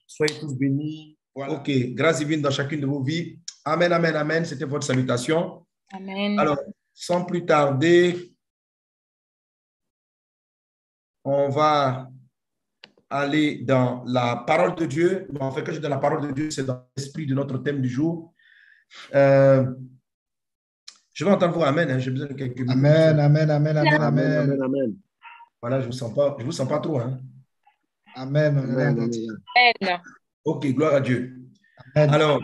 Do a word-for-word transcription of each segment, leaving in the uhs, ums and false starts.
Soyez tous bénis. Voilà. OK. Grâce divine dans chacune de vos vies. Amen, amen, amen. C'était votre salutation. Amen. Alors, sans plus tarder, on va aller dans la parole de Dieu. En fait, quand je dis dans la parole de Dieu, c'est dans l'esprit de notre thème du jour. Euh, je vais entendre vos amen. Hein. J'ai besoin de quelques minutes. Amen, amen, amen, amen, Amen, amen. amen, amen. Voilà, je ne vous sens pas, je vous sens pas trop. Hein. Amen, on a Amen, entendu. Amen. OK, gloire à Dieu. Amen. Alors,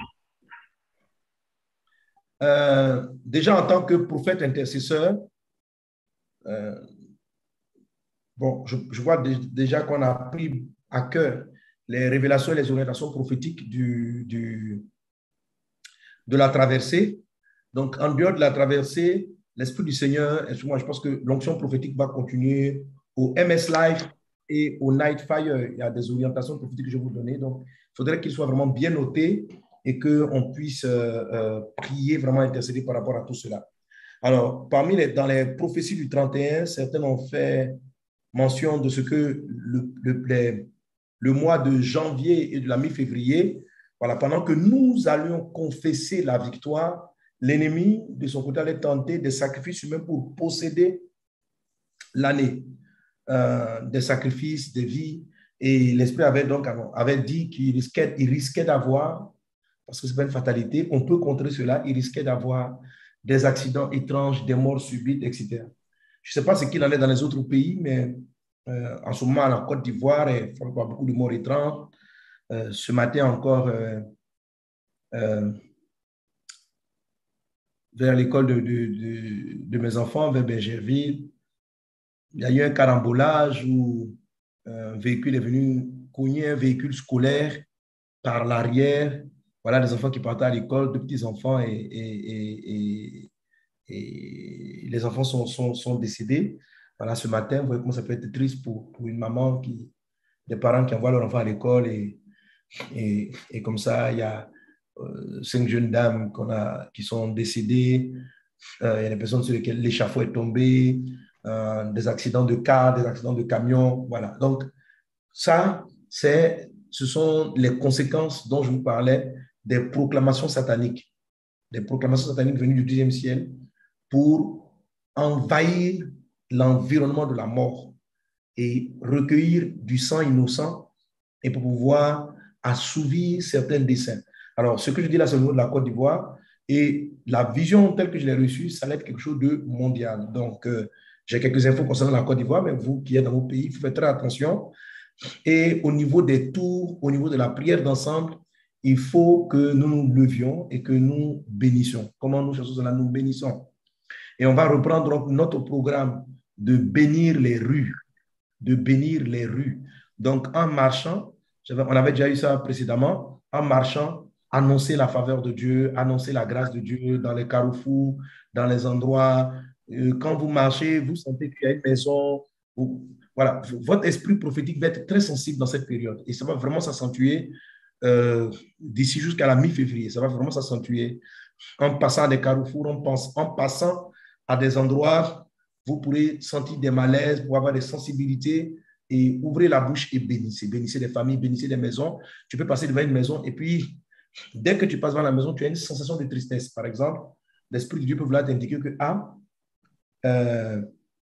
euh, déjà en tant que prophète intercesseur, euh, bon, je, je vois dé- déjà qu'on a pris à cœur les révélations et les orientations prophétiques du, du, de la traversée. Donc, en dehors de la traversée, l'Esprit du Seigneur, et moi, je pense que l'onction prophétique va continuer au M S Live et au Night Fire. Il y a des orientations prophétiques que je vais vous donner. Donc, il faudrait qu'ils soient vraiment bien notés et qu'on puisse euh, euh, prier, vraiment intercéder par rapport à tout cela. Alors, parmi les, dans les prophéties du trente et un, certaines ont fait mention de ce que le, le, les, le mois de janvier et de la mi-février, voilà, pendant que nous allions confesser la victoire, l'ennemi, de son côté, allait tenter des sacrifices humains pour posséder l'année, euh, des sacrifices, des vies. Et l'Esprit avait donc avait dit qu'il risquait, il risquait d'avoir, parce que ce n'est pas une fatalité, on peut contrer cela, il risquait d'avoir des accidents étranges, des morts subites, et cetera. Je ne sais pas ce qu'il en est dans les autres pays, mais euh, en ce moment, en Côte d'Ivoire, il y a beaucoup de morts étranges. Euh, ce matin encore, euh, euh, vers l'école de, de, de, de mes enfants, vers Bergerville, il y a eu un carambolage où un véhicule est venu cogner un véhicule scolaire par l'arrière. Voilà, des enfants qui partaient à l'école, deux petits-enfants, et, et, et, et, et les enfants sont, sont, sont décédés. Voilà, ce matin, vous voyez comment ça peut être triste pour, pour une maman, qui, des parents qui envoient leur enfant à l'école, et, et, et comme ça, il y a euh, cinq jeunes dames qu'on a, qui sont décédées. Euh, il y a des personnes sur lesquelles l'échafaud est tombé, euh, des accidents de car, des accidents de camion. Voilà. Donc, ça, c'est, ce sont les conséquences dont je vous parlais des proclamations sataniques. Des proclamations sataniques venues du deuxième ciel pour envahir l'environnement de la mort et recueillir du sang innocent et pour pouvoir assouvir certains desseins. Alors, ce que je dis là, c'est au niveau de la Côte d'Ivoire, et la vision telle que je l'ai reçue, ça va être quelque chose de mondial. Donc, euh, j'ai quelques infos concernant la Côte d'Ivoire, mais vous qui êtes dans vos pays, il faut faire très attention. Et au niveau des tours, au niveau de la prière d'ensemble, il faut que nous nous levions et que nous bénissions. Comment nous faisons cela? Nous bénissons. Et on va reprendre notre programme de bénir les rues, de bénir les rues. Donc, en marchant, on avait déjà eu ça précédemment, en marchant, annoncer la faveur de Dieu, annoncer la grâce de Dieu dans les carrefours, dans les endroits. Quand vous marchez, vous sentez qu'il y a une maison. Vous, voilà, votre esprit prophétique va être très sensible dans cette période et ça va vraiment s'accentuer euh, d'ici jusqu'à la mi-février. Ça va vraiment s'accentuer en passant à des carrefours, en, pense, en passant à des endroits. Vous pourrez sentir des malaises, pour avoir des sensibilités, et ouvrez la bouche et bénissez. Bénissez des familles, bénissez des maisons. Tu peux passer devant une maison et puis, dès que tu passes devant la maison, tu as une sensation de tristesse. Par exemple, l'Esprit de Dieu peut vouloir t'indiquer que, ah, euh,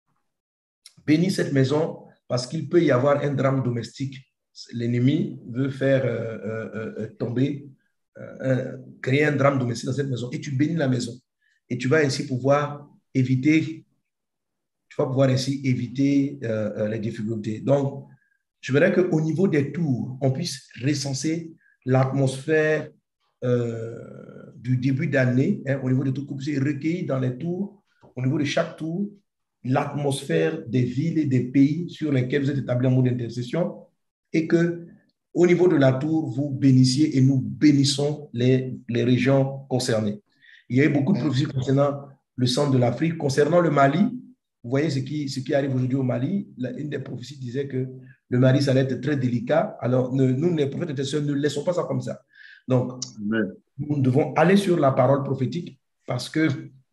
bénis cette maison parce qu'il peut y avoir un drame domestique. L'ennemi veut faire euh, euh, euh, tomber, euh, créer un drame domestique dans cette maison et tu bénis la maison. Et tu vas ainsi pouvoir éviter tu vas pouvoir ainsi éviter euh, les difficultés. Donc, je voudrais qu'au niveau des tours, on puisse recenser l'atmosphère euh, du début d'année, hein, au niveau des tours, qu'on puisse recueillir dans les tours, au niveau de chaque tour, l'atmosphère des villes et des pays sur lesquels vous êtes établis en mode d'intercession, et que au niveau de la tour, vous bénissiez et nous bénissons les, les régions concernées. Il y a eu beaucoup de prophéties concernant le centre de l'Afrique, concernant le Mali. Vous voyez ce qui, ce qui arrive aujourd'hui au Mali. Une des prophéties disait que le Mali, ça allait être très délicat. Alors, ne, nous, les prophètes intercesseurs, ne laissons pas ça comme ça. Donc, Amen. Nous devons aller sur la parole prophétique parce que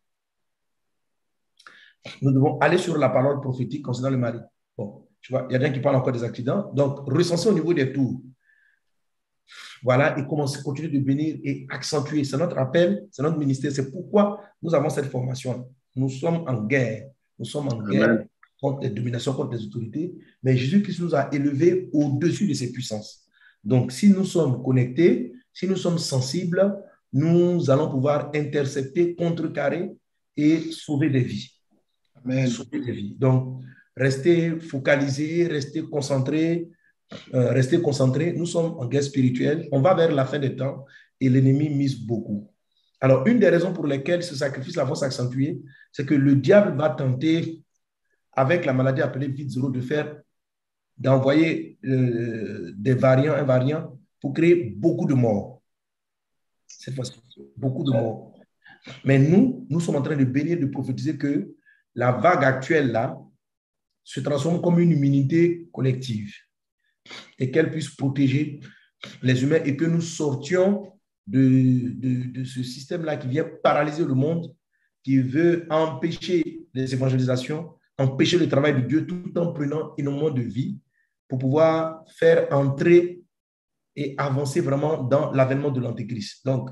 nous devons aller sur la parole prophétique concernant le Mali. Bon, tu vois, il y a des gens qui parlent encore des accidents. Donc, recensez au niveau des tours. Voilà, et commencer, continuer de bénir et accentuer. C'est notre appel, c'est notre ministère. C'est pourquoi nous avons cette formation. Nous sommes en guerre. Nous sommes en guerre Amen. contre les dominations, contre les autorités. Mais Jésus-Christ nous a élevés au-dessus de ces puissances. Donc, si nous sommes connectés, si nous sommes sensibles, nous allons pouvoir intercepter, contrecarrer et sauver des vies. Amen. Sauver des vies. Donc, restez focalisés, restez concentrés. Euh, rester concentré, nous sommes en guerre spirituelle, on va vers la fin des temps et l'ennemi mise beaucoup. Alors, une des raisons pour lesquelles ce sacrifice-là va s'accentuer, c'est que le diable va tenter, avec la maladie appelée vide zéro, de faire, d'envoyer euh, des variants, un variant, pour créer beaucoup de morts. Cette fois-ci, beaucoup de morts. Mais nous, nous sommes en train de bénir, de prophétiser que la vague actuelle, là, se transforme comme une immunité collective, et qu'elle puisse protéger les humains et que nous sortions de, de, de ce système-là qui vient paralyser le monde, qui veut empêcher les évangélisations, empêcher le travail de Dieu tout en prenant énormément de vie pour pouvoir faire entrer et avancer vraiment dans l'avènement de l'Antéchrist. Donc,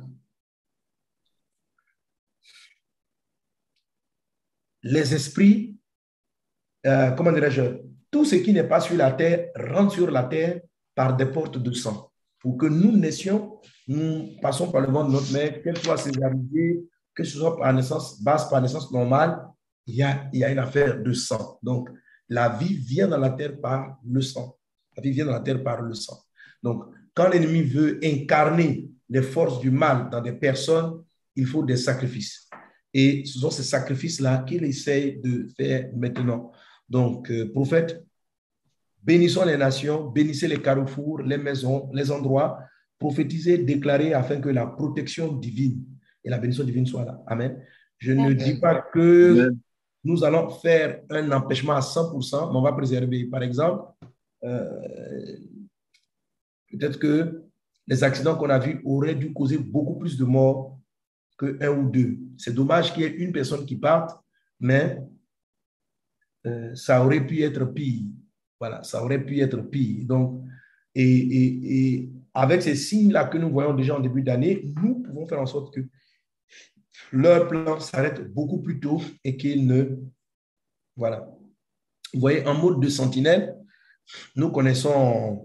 les esprits, euh, comment dirais-je, tout ce qui n'est pas sur la terre rentre sur la terre par des portes de sang. Pour que nous naissions, nous passons par le ventre de notre mère, qu'elle soit césarisée, que ce soit par naissance basse, par naissance normale, il y a, il y a une affaire de sang. Donc, la vie vient dans la terre par le sang. La vie vient dans la terre par le sang. Donc, quand l'ennemi veut incarner les forces du mal dans des personnes, il faut des sacrifices. Et ce sont ces sacrifices-là qu'il essaye de faire maintenant. Donc, euh, prophète, bénissons les nations, bénissez les carrefours, les maisons, les endroits, prophétisez, déclarez afin que la protection divine et la bénédiction divine soient là. Amen. Je ne Amen. dis pas que Amen. nous allons faire un empêchement à cent pour cent, mais on va préserver. Par exemple, euh, peut-être que les accidents qu'on a vus auraient dû causer beaucoup plus de morts qu'un ou deux. C'est dommage qu'il y ait une personne qui parte, mais euh, ça aurait pu être pire. Voilà, ça aurait pu être pire. Donc, et, et, et avec ces signes-là que nous voyons déjà en début d'année, nous pouvons faire en sorte que leur plan s'arrête beaucoup plus tôt et qu'ils ne... Voilà. Vous voyez, en mode de sentinelle, nous connaissons...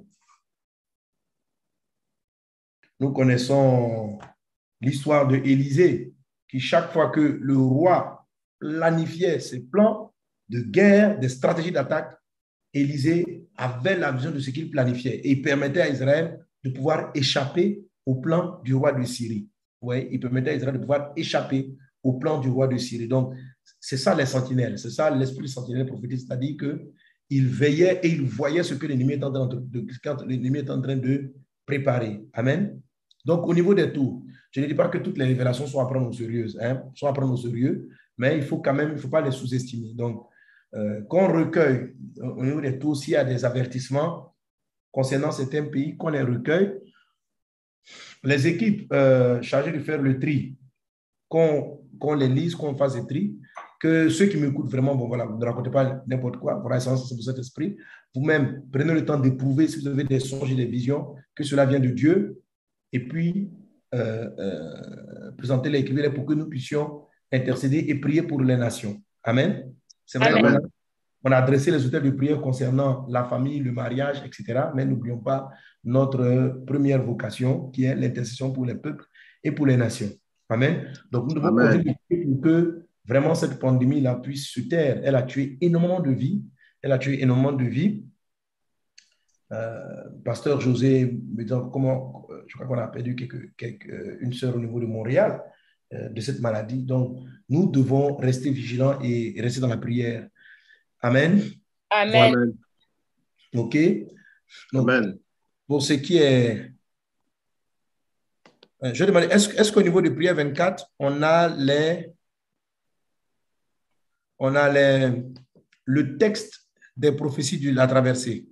Nous connaissons l'histoire de Élisée, qui chaque fois que le roi planifiait ses plans de guerre, des stratégies d'attaque, Élisée avait la vision de ce qu'il planifiait et il permettait à Israël de pouvoir échapper au plan du roi de Syrie. Ouais, il permettait à Israël de pouvoir échapper au plan du roi de Syrie. Donc, c'est ça les sentinelles, c'est ça l'esprit sentinelle prophétique, c'est-à-dire qu'il veillait et il voyait ce que l'ennemi est en train de, quand l'ennemi est en train de préparer. Amen. Donc, au niveau des tours, je ne dis pas que toutes les révélations sont à prendre au sérieux, hein, sont à prendre au sérieux, mais il faut quand même, il ne faut pas les sous-estimer. Donc, euh, qu'on recueille au niveau des tours, s'il y a des avertissements concernant certains pays, qu'on les recueille. Les équipes euh, chargées de faire le tri, qu'on qu'on les lise, qu'on fasse des tri, que ceux qui m'écoutent vraiment, bon voilà, vous ne racontez pas n'importe quoi, voilà, c'est pour cet esprit. Vous-même, prenez le temps d'éprouver si vous avez des songes et des visions, que cela vient de Dieu, et puis euh, euh, présentez-les, écrivez-les pour que nous puissions intercéder et prier pour les nations. Amen. C'est vrai, on a, on a adressé les hôtels de prière concernant la famille, le mariage, et cetera. Mais n'oublions pas notre première vocation, qui est l'intercession pour les peuples et pour les nations. Amen. Donc, nous devons Amen. continuer pour que vraiment cette pandémie-là puisse se taire. Elle a tué énormément de vies. Elle a tué énormément de vies. Euh, Pasteur José me dit comment, je crois qu'on a perdu quelques, quelques, une sœur au niveau de Montréal euh, de cette maladie. Donc, nous devons rester vigilants et rester dans la prière. Amen. Amen. Amen. OK. Donc, Amen. pour ce qui est... Je vais demander, est-ce est-ce qu'au niveau de prière vingt-quatre, on a les... On a les, le texte des prophéties de la traversée?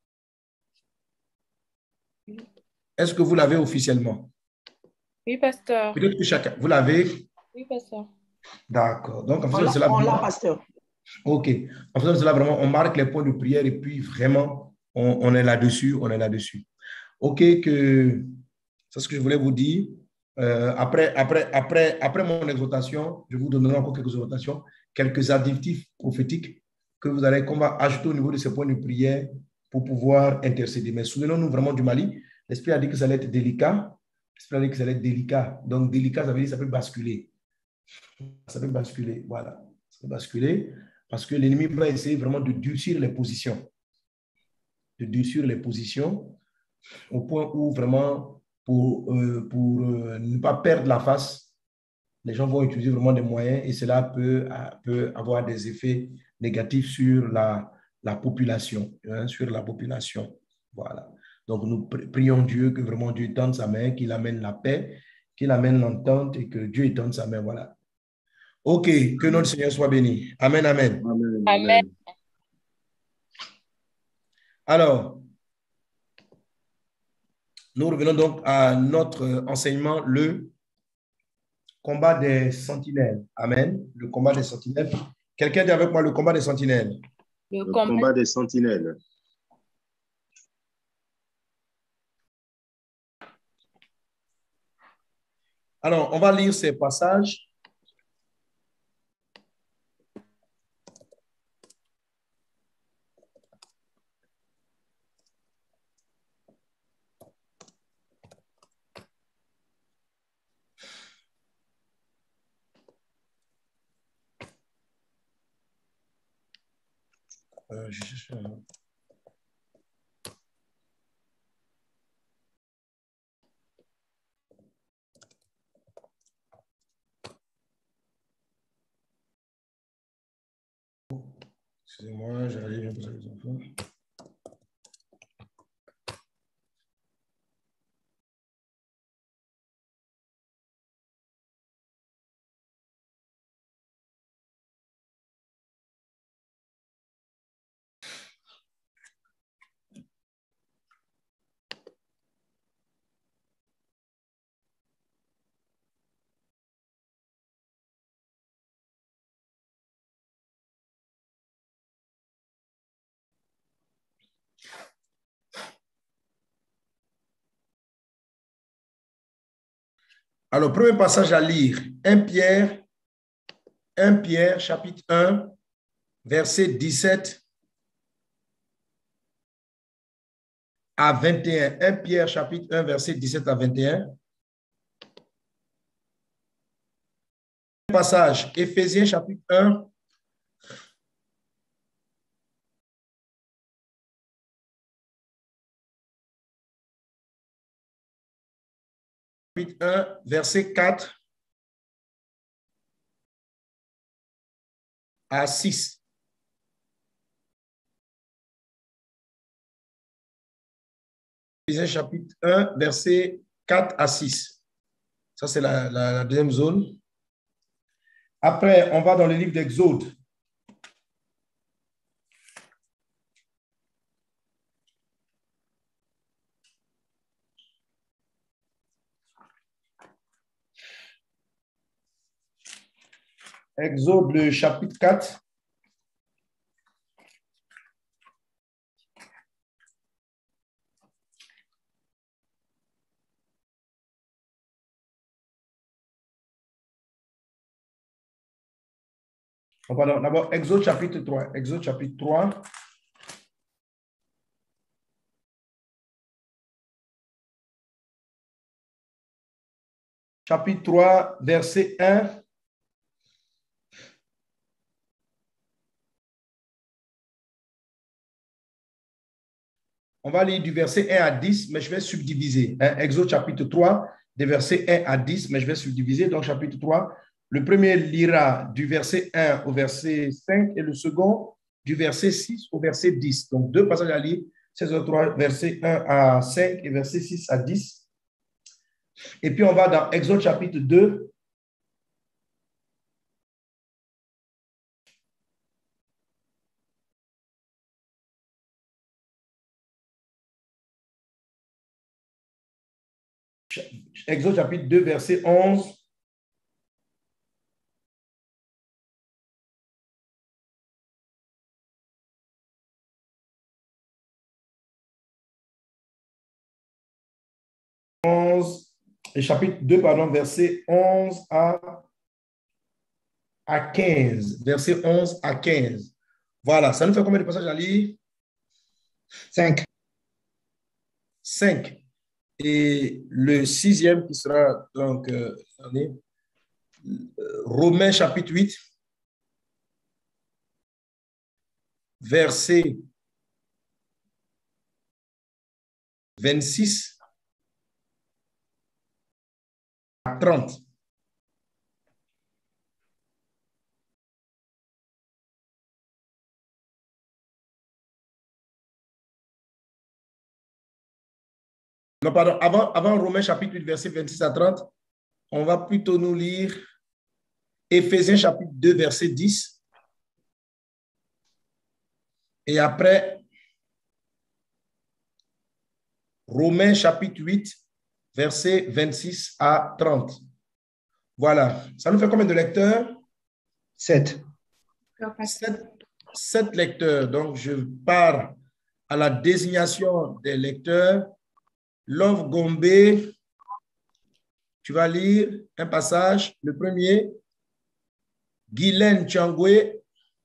Est-ce que vous l'avez officiellement? Oui, pasteur. Peut-être que chacun... Vous l'avez? Oui, pasteur. D'accord. Donc, en faisant On cela... on l'a, pasteur. OK. En faisant cela, vraiment, on marque les points de prière et puis vraiment, on, on est là-dessus, on est là-dessus. OK, que C'est ce que je voulais vous dire. Euh, après, après, après, après mon exhortation, je vous donnerai encore quelques exhortations, quelques adjectifs prophétiques que vous allez, qu'on va ajouter au niveau de ces points de prière pour pouvoir intercéder. Mais souvenons-nous vraiment du Mali. L'Esprit a dit que ça allait être délicat. L'Esprit a dit que ça allait être délicat. Donc, délicat, ça veut dire que ça peut basculer. Ça peut basculer, voilà. Ça peut basculer parce que l'ennemi va essayer vraiment de durcir les positions. De durcir les positions au point où vraiment, pour, euh, pour euh, ne pas perdre la face, les gens vont utiliser vraiment des moyens et cela peut, peut avoir des effets négatifs sur la, la population, hein, sur la population. Voilà. Donc, nous prions Dieu que vraiment Dieu tende sa main, qu'il amène la paix, qu'il amène l'entente et que Dieu tende sa main. Voilà. OK, que Amen. notre Seigneur soit béni. Amen, amen. Amen. Amen. Amen. Alors, nous revenons donc à notre enseignement, le combat des sentinelles. Amen. Le combat des sentinelles. Quelqu'un dit avec moi le combat des sentinelles. Le Le combat combat des sentinelles. Alors, on va lire ces passages. Euh, je cherche un- Excusez-moi, j'arrive pour les enfants. Alors, premier passage à lire, un Pierre, un Pierre, chapitre un, verset dix-sept à vingt et un. un Pierre, chapitre un, verset dix-sept à vingt et un. Passage, Éphésiens, chapitre un, chapitre un, verset quatre à six. Éphésiens, chapitre un, verset quatre à six. Ça, c'est la, la, la deuxième zone. Après, on va dans le livre d'Exode. Exode, le chapitre quatre. On va d'abord Exode chapitre trois. Exode chapitre trois. Chapitre trois, verset un. On va lire du verset un à dix, mais je vais subdiviser. Hein? Exode chapitre trois, des versets un à dix, mais je vais subdiviser. Donc, chapitre trois, le premier lira du verset un au verset cinq et le second du verset six au verset dix. Donc, deux passages à lire. Exode trois, verset un à cinq et verset six à dix. Et puis, on va dans Exode chapitre deux. Exode chapitre deux, verset onze. onze Et chapitre deux, pardon, verset onze à, à quinze. Verset onze à quinze. Voilà, ça nous fait combien de passages à lire? Cinq. Cinq. Et le sixième qui sera donc euh, allez, euh, Romains chapitre huit, verset vingt-six à trente. Non, pardon, avant, avant Romains chapitre huit, verset vingt-six à trente, on va plutôt nous lire Éphésiens chapitre deux, verset dix. Et après, Romains chapitre huit, verset vingt-six à trente. Voilà. Ça nous fait combien de lecteurs? Sept. Sept, sept lecteurs. Donc, je pars à la désignation des lecteurs. Love Gombe, tu vas lire un passage. Le premier, Guylaine Changwe,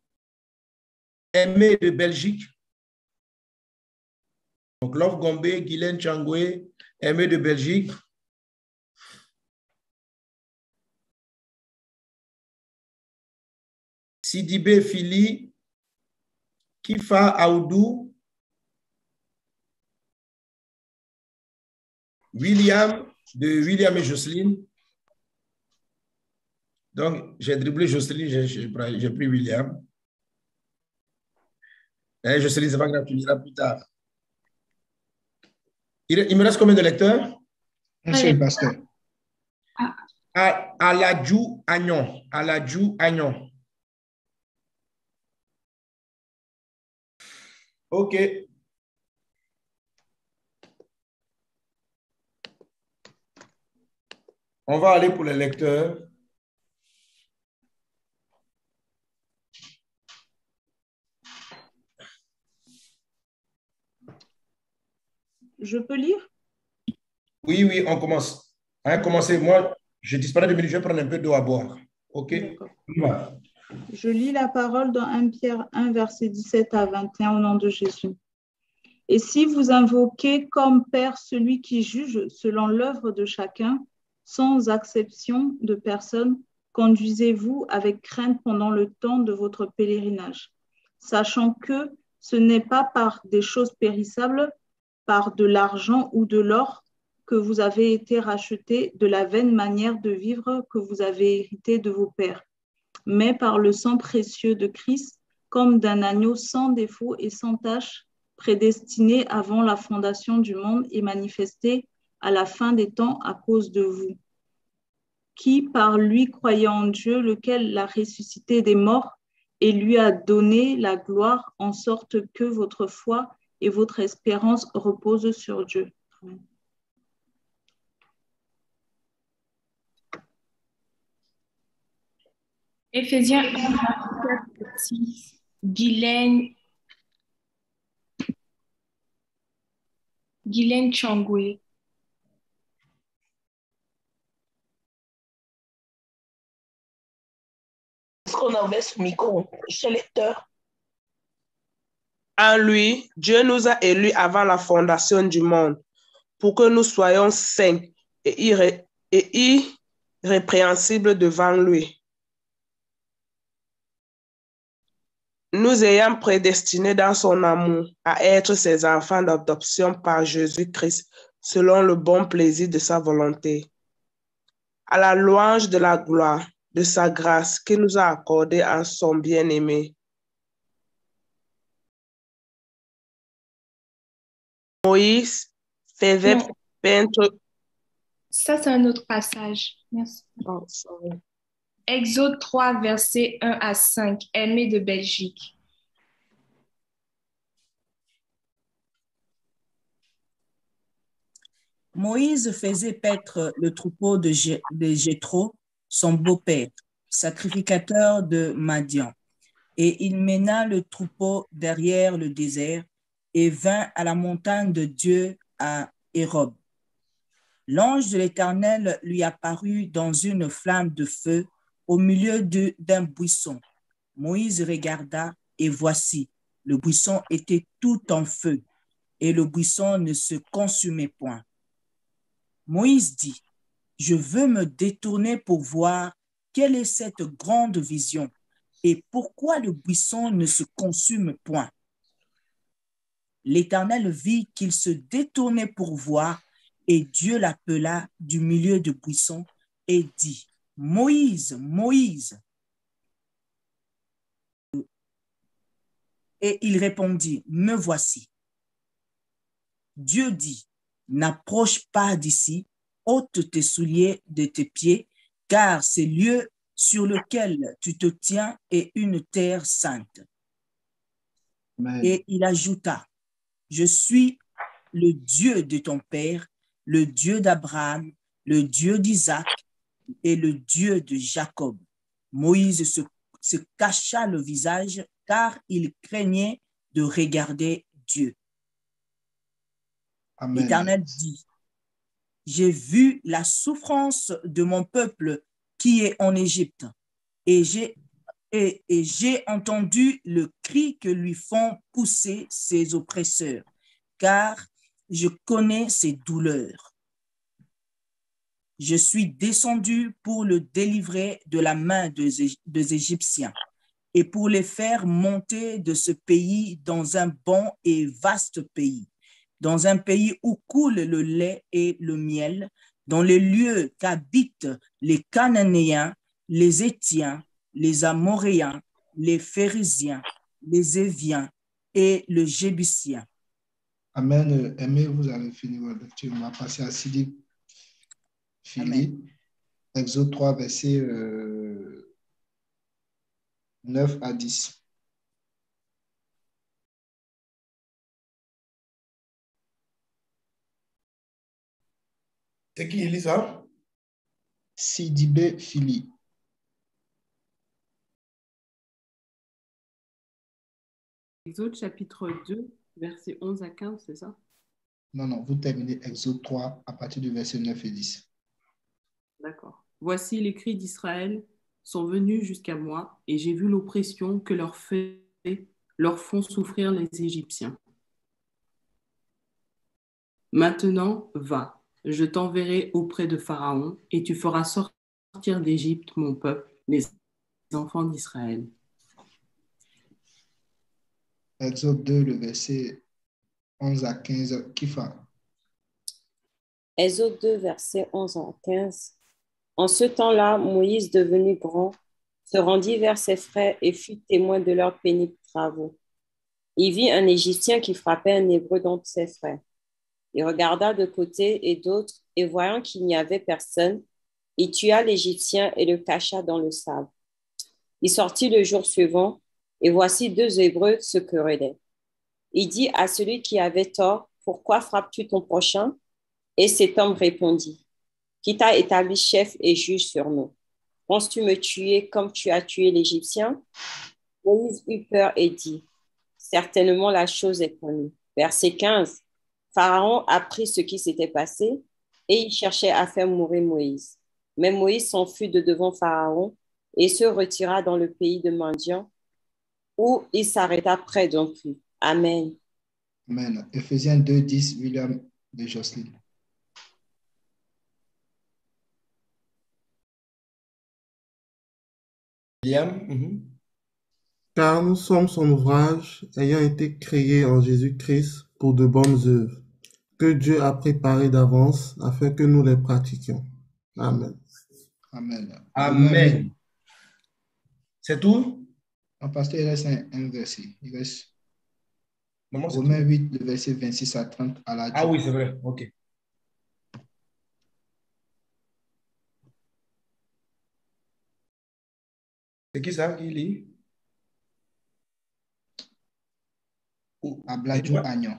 Aimé de Belgique. Donc, Love Gombe, Guylaine Changwe, Aimé de Belgique. Sidibé Fili, Kifa Aoudou, William, de William et Jocelyne. Donc, j'ai dribblé Jocelyne, j'ai pris William. Et Jocelyne, c'est pas grave, tu liras plus tard. Il, il me reste combien de lecteurs? Un seul pasteur. Aladjou Agnon. Aladjou Agnon. OK. On va aller pour les lecteurs. Je peux lire? Oui, oui, on commence. Hein, commencez. Moi, je disparais deux minutes, je vais prendre un peu d'eau à boire. OK? Ouais. Je lis la parole dans un Pierre un, verset dix-sept à vingt et un au nom de Jésus. Et si vous invoquez comme Père celui qui juge selon l'œuvre de chacun, sans acception de personne, conduisez-vous avec crainte pendant le temps de votre pèlerinage, sachant que ce n'est pas par des choses périssables, par de l'argent ou de l'or, que vous avez été rachetés de la vaine manière de vivre que vous avez hérité de vos pères, mais par le sang précieux de Christ, comme d'un agneau sans défaut et sans tache, prédestiné avant la fondation du monde et manifesté à la fin des temps à cause de vous, qui, par lui, croyant en Dieu, lequel l'a ressuscité des morts et lui a donné la gloire, en sorte que votre foi et votre espérance reposent sur Dieu. Amen. Éphésiens un, six. Guylaine, Guylaine Changwe. Est-ce qu'on a ouvert ce micro chez lecteur? En lui, Dieu nous a élus avant la fondation du monde pour que nous soyons saints et, irré et irrépréhensibles devant lui. Nous ayant prédestinés dans son amour à être ses enfants d'adoption par Jésus-Christ, selon le bon plaisir de sa volonté, à la louange de la gloire de sa grâce qu'il nous a accordée en son bien-aimé. Moïse faisait Non. peindre... Ça, c'est un autre passage. Merci. Oh, sorry. Exode trois, versets un à cinq. Aimé de Belgique. Moïse faisait paître le troupeau de, Jé de Jéthro, son beau-père, sacrificateur de Madian. Et il mena le troupeau derrière le désert et vint à la montagne de Dieu à Hérob. L'ange de l'Éternel lui apparut dans une flamme de feu au milieu de- d'un buisson. Moïse regarda et voici, le buisson était tout en feu et le buisson ne se consumait point. Moïse dit, je veux me détourner pour voir quelle est cette grande vision et pourquoi le buisson ne se consume point. L'Éternel vit qu'il se détournait pour voir et Dieu l'appela du milieu du buisson et dit, Moïse, Moïse. Et il répondit, me voici. Dieu dit, n'approche pas d'ici, ôte tes souliers de tes pieds, car ce lieu sur lequel tu te tiens est une terre sainte. Amen. Et il ajouta, je suis le Dieu de ton père, le Dieu d'Abraham, le Dieu d'Isaac et le Dieu de Jacob. Moïse se, se cacha le visage car il craignait de regarder Dieu. Amen. L'Éternel dit, j'ai vu la souffrance de mon peuple qui est en Égypte et j'ai et, et j'ai entendu le cri que lui font pousser ses oppresseurs, car je connais ses douleurs. Je suis descendu pour le délivrer de la main des, des Égyptiens et pour les faire monter de ce pays dans un bon et vaste pays, dans un pays où coule le lait et le miel, dans les lieux qu'habitent les Cananéens, les Hétiens, les Amoréens, les Phérésiens, les Éviens et le Jébusien. Amen. Aimé, vous avez fini votre lecture. On va passer à Sidi Philippe. Exode trois, versets euh, neuf à dix. C'est qui lit ça? Sidibé Philippe. Exode chapitre deux, versets onze à quinze, c'est ça? Non, non, vous terminez Exode trois à partir du verset neuf et dix. D'accord. Voici les cris d'Israël sont venus jusqu'à moi, et j'ai vu l'oppression que leur, fait, leur font souffrir les Égyptiens. Maintenant, va, je t'enverrai auprès de Pharaon, et tu feras sortir d'Égypte mon peuple, les enfants d'Israël. Exode deux, le verset onze à quinze, qui fait? Exode deux, versets onze à quinze. En ce temps-là, Moïse, devenu grand, se rendit vers ses frères et fut témoin de leurs pénibles travaux. Il vit un Égyptien qui frappait un Hébreu d'entre ses frères. Il regarda de côté et d'autre, et voyant qu'il n'y avait personne, il tua l'Égyptien et le cacha dans le sable. Il sortit le jour suivant, et voici deux Hébreux se querellaient. Il dit à celui qui avait tort, « Pourquoi frappes-tu ton prochain ?» Et cet homme répondit, « Qui t'a établi chef et juge sur nous? Penses-tu me tuer comme tu as tué l'Égyptien ?» Moïse eut peur et dit, « Certainement la chose est connue. » Verset quinze. Pharaon apprit ce qui s'était passé et il cherchait à faire mourir Moïse. Mais Moïse s'enfuit de devant Pharaon et se retira dans le pays de Madian, où il s'arrêta près d'un puits. Amen. Amen. Éphésiens deux, dix, William de Jocelyne. William. Mm-hmm. Car nous sommes son ouvrage, ayant été créés en Jésus-Christ pour de bonnes œuvres, que Dieu a préparées d'avance afin que nous les pratiquions. Amen. Amen. Amen. C'est tout? En pasteur, il reste un, un verset. Il reste Maman, Romains huit, le verset vingt-six à trente à la Ah oui, c'est vrai. OK. C'est qui ça qui lit? Abladjo Agnon.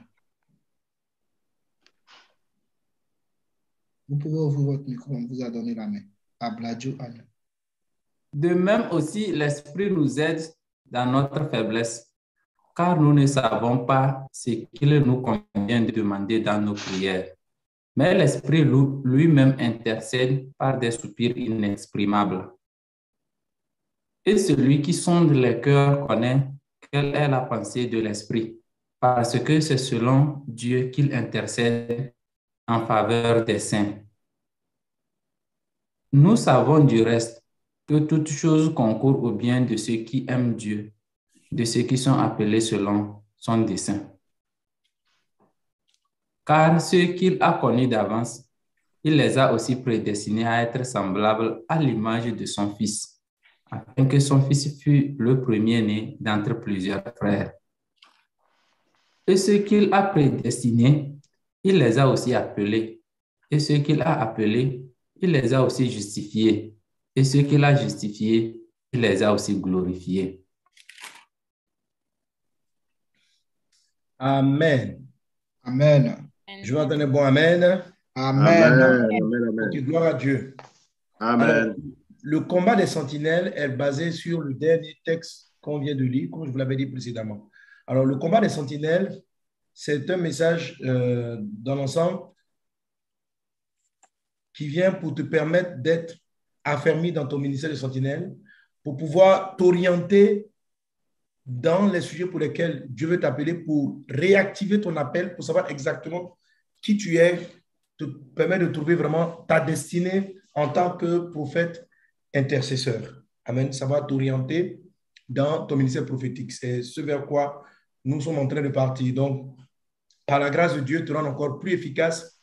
Vous pouvez ouvrir votre micro, on vous a donné la main. Abladjo Agnon. De même aussi, l'Esprit nous aide dans notre faiblesse, car nous ne savons pas ce qu'il nous convient de demander dans nos prières. mais l'Esprit lui-même intercède par des soupirs inexprimables. Et celui qui sonde les cœurs connaît quelle est la pensée de l'Esprit, parce que c'est selon Dieu qu'il intercède en faveur des saints. Nous savons du reste que toute chose concourt au bien de ceux qui aiment Dieu, de ceux qui sont appelés selon son dessein. Car ceux qu'il a connus d'avance, il les a aussi prédestinés à être semblables à l'image de son Fils, afin que son Fils fût le premier-né d'entre plusieurs frères. Et ceux qu'il a prédestinés, il les a aussi appelés. Et ceux qu'il a appelés, il les a aussi justifiés. Et ceux qu'il a justifiés, il les a aussi glorifiés. Amen. Amen. Je vais entendre bon Amen. Amen. Amen. Amen. Amen. Ok, gloire à Dieu. Amen. Alors, le combat des sentinelles est basé sur le dernier texte qu'on vient de lire, comme je vous l'avais dit précédemment. Alors, le combat des sentinelles, c'est un message euh, dans l'ensemble qui vient pour te permettre d'être affermi dans ton ministère de sentinelle, pour pouvoir t'orienter dans les sujets pour lesquels Dieu veut t'appeler, pour réactiver ton appel, pour savoir exactement qui tu es, te permet de trouver vraiment ta destinée en tant que prophète intercesseur. Amen. Ça va t'orienter dans ton ministère prophétique. C'est ce vers quoi nous sommes en train de partir. Donc, par la grâce de Dieu, te rendre encore plus efficace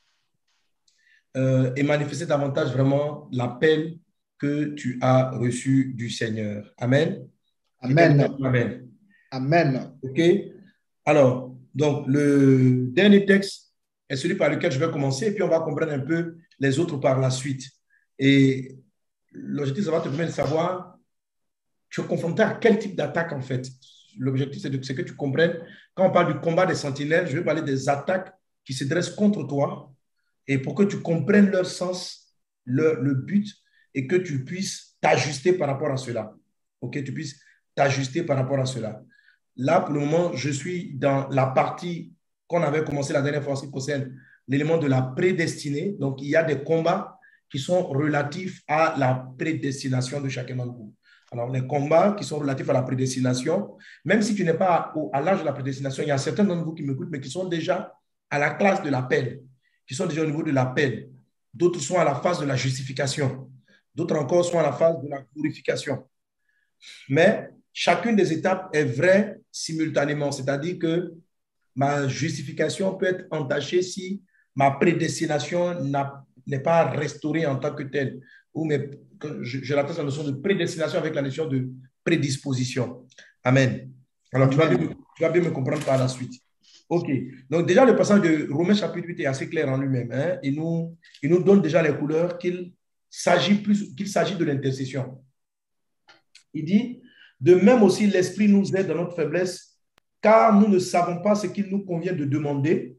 euh, et manifester davantage vraiment l'appel que tu as reçu du Seigneur. Amen. Amen. Amen. Amen. OK. Alors, donc, le dernier texte est celui par lequel je vais commencer et puis on va comprendre un peu les autres par la suite. Et l'objectif, ça va te permettre de savoir, tu es confronté à quel type d'attaque en fait. L'objectif, c'est que tu comprennes, quand on parle du combat des sentinelles, je vais parler des attaques qui se dressent contre toi et pour que tu comprennes leur sens, leur, le but et que tu puisses t'ajuster par rapport à cela. OK, tu puisses t'ajuster par rapport à cela. Là, pour le moment, je suis dans la partie qu'on avait commencé la dernière fois en ce qui concerne l'élément de la prédestinée. Donc, il y a des combats qui sont relatifs à la prédestination de chacun d'entre vous. Alors, les combats qui sont relatifs à la prédestination, même si tu n'es pas au, à l'âge de la prédestination, il y a certains d'entre vous qui m'écoutent, mais qui sont déjà à la classe de l'appel, qui sont déjà au niveau de l'appel. D'autres sont à la phase de la justification. D'autres encore sont à la phase de la glorification. Mais chacune des étapes est vraie simultanément, c'est-à-dire que ma justification peut être entachée si ma prédestination n'est pas restaurée en tant que telle. Ou mes, je, je l'attache la notion de prédestination avec la notion de prédisposition. Amen. Alors, tu vas, bien, tu vas bien me comprendre par la suite. OK. Donc, déjà, le passage de Romains chapitre huit est assez clair en lui-même. Hein? Il, nous, il nous donne déjà les couleurs qu'il s'agit plus, qu'il s'agit de l'intercession. Il dit, de même aussi, l'Esprit nous aide dans notre faiblesse, car nous ne savons pas ce qu'il nous convient de demander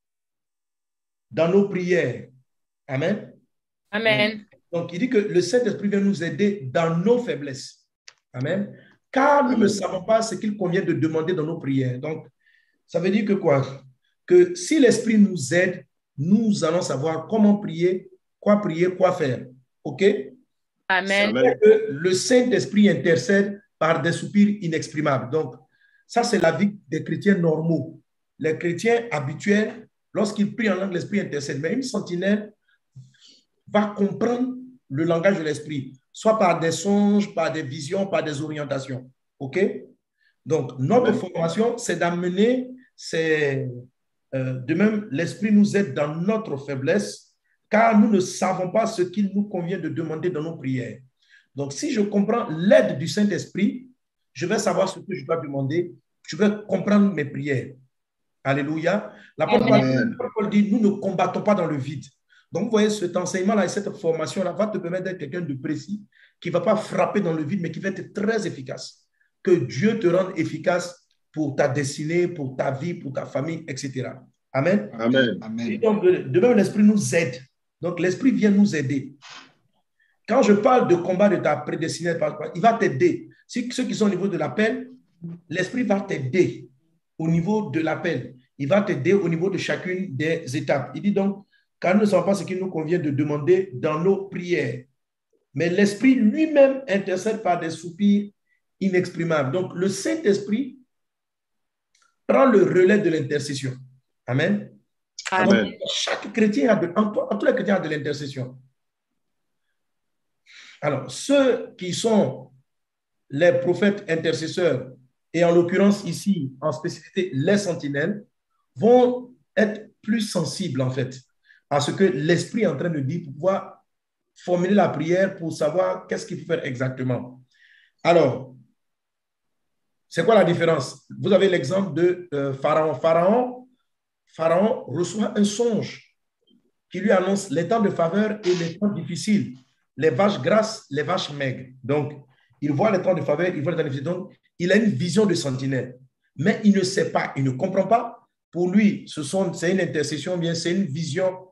dans nos prières. Amen. Amen. Donc, il dit que le Saint-Esprit vient nous aider dans nos faiblesses. Amen. Car nous Amen. Ne savons pas ce qu'il convient de demander dans nos prières. Donc, ça veut dire que quoi? Que si l'Esprit nous aide, nous allons savoir comment prier, quoi prier, quoi faire. OK? Amen. Que le Saint-Esprit intercède par des soupirs inexprimables. Donc, ça, c'est la vie des chrétiens normaux. Les chrétiens habituels, lorsqu'ils prient en langue, l'Esprit intercède. Mais une sentinelle va comprendre le langage de l'Esprit, soit par des songes, par des visions, par des orientations. OK? Donc, notre Amen. Formation, c'est d'amener, c'est euh, de même, l'Esprit nous aide dans notre faiblesse, car nous ne savons pas ce qu'il nous convient de demander dans nos prières. Donc, si je comprends l'aide du Saint-Esprit, je vais savoir ce que je dois demander, je vais comprendre mes prières. Alléluia. L'apôtre Paul dit, nous ne combattons pas dans le vide. Donc, vous voyez, cet enseignement-là et cette formation-là va te permettre d'être quelqu'un de précis, qui ne va pas frapper dans le vide, mais qui va être très efficace. Que Dieu te rende efficace pour ta destinée, pour ta vie, pour ta famille, et cetera. Amen. Amen. Et donc, de même, l'Esprit nous aide. Donc, l'Esprit vient nous aider. Quand je parle de combat de ta prédestinée, il va t'aider. Si ceux qui sont au niveau de l'appel, l'Esprit va t'aider au niveau de l'appel. Il va t'aider au niveau de chacune des étapes. Il dit donc, car nous ne savons pas ce qu'il nous convient de demander dans nos prières. Mais l'Esprit lui-même intercède par des soupirs inexprimables. Donc, le Saint-Esprit prend le relais de l'intercession. Amen. Amen. Donc, chaque chrétien a de, en, en tous les chrétiens a de l'intercession. Alors, ceux qui sont les prophètes intercesseurs, et en l'occurrence ici, en spécificité, les sentinelles, vont être plus sensibles, en fait, à ce que l'Esprit est en train de dire pour pouvoir formuler la prière pour savoir qu'est-ce qu'il faut faire exactement. Alors, c'est quoi la différence? Vous avez l'exemple de euh, Pharaon. Pharaon. Pharaon reçoit un songe qui lui annonce les temps de faveur et les temps difficiles, les vaches grasses, les vaches maigres. Donc, il voit les temps de faveur, il voit les temps difficiles. Donc, il a une vision de sentinelle, mais il ne sait pas, il ne comprend pas. Pour lui, ce sont, c'est une intercession, bien, c'est une vision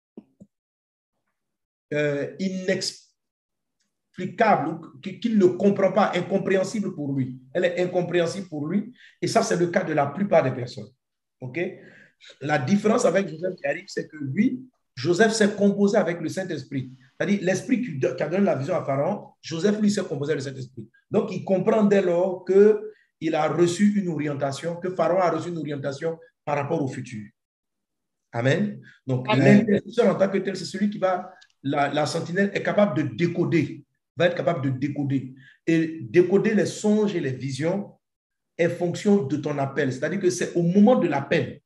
euh, inexplicable, qu'il ne comprend pas, incompréhensible pour lui. Elle est incompréhensible pour lui, et ça, c'est le cas de la plupart des personnes. OK? La différence avec Joseph qui arrive, c'est que lui, Joseph s'est composé avec le Saint-Esprit. C'est-à-dire, l'Esprit qui, qui a donné la vision à Pharaon, Joseph, lui, s'est composé avec le Saint-Esprit. Donc, il comprend dès lors qu'il a reçu une orientation, que Pharaon a reçu une orientation par rapport au futur. Amen. Donc, l'intercesseur en tant que tel, c'est celui qui va, la, la sentinelle est capable de décoder, va être capable de décoder. Et décoder les songes et les visions est fonction de ton appel. C'est-à-dire que c'est au moment de l'appel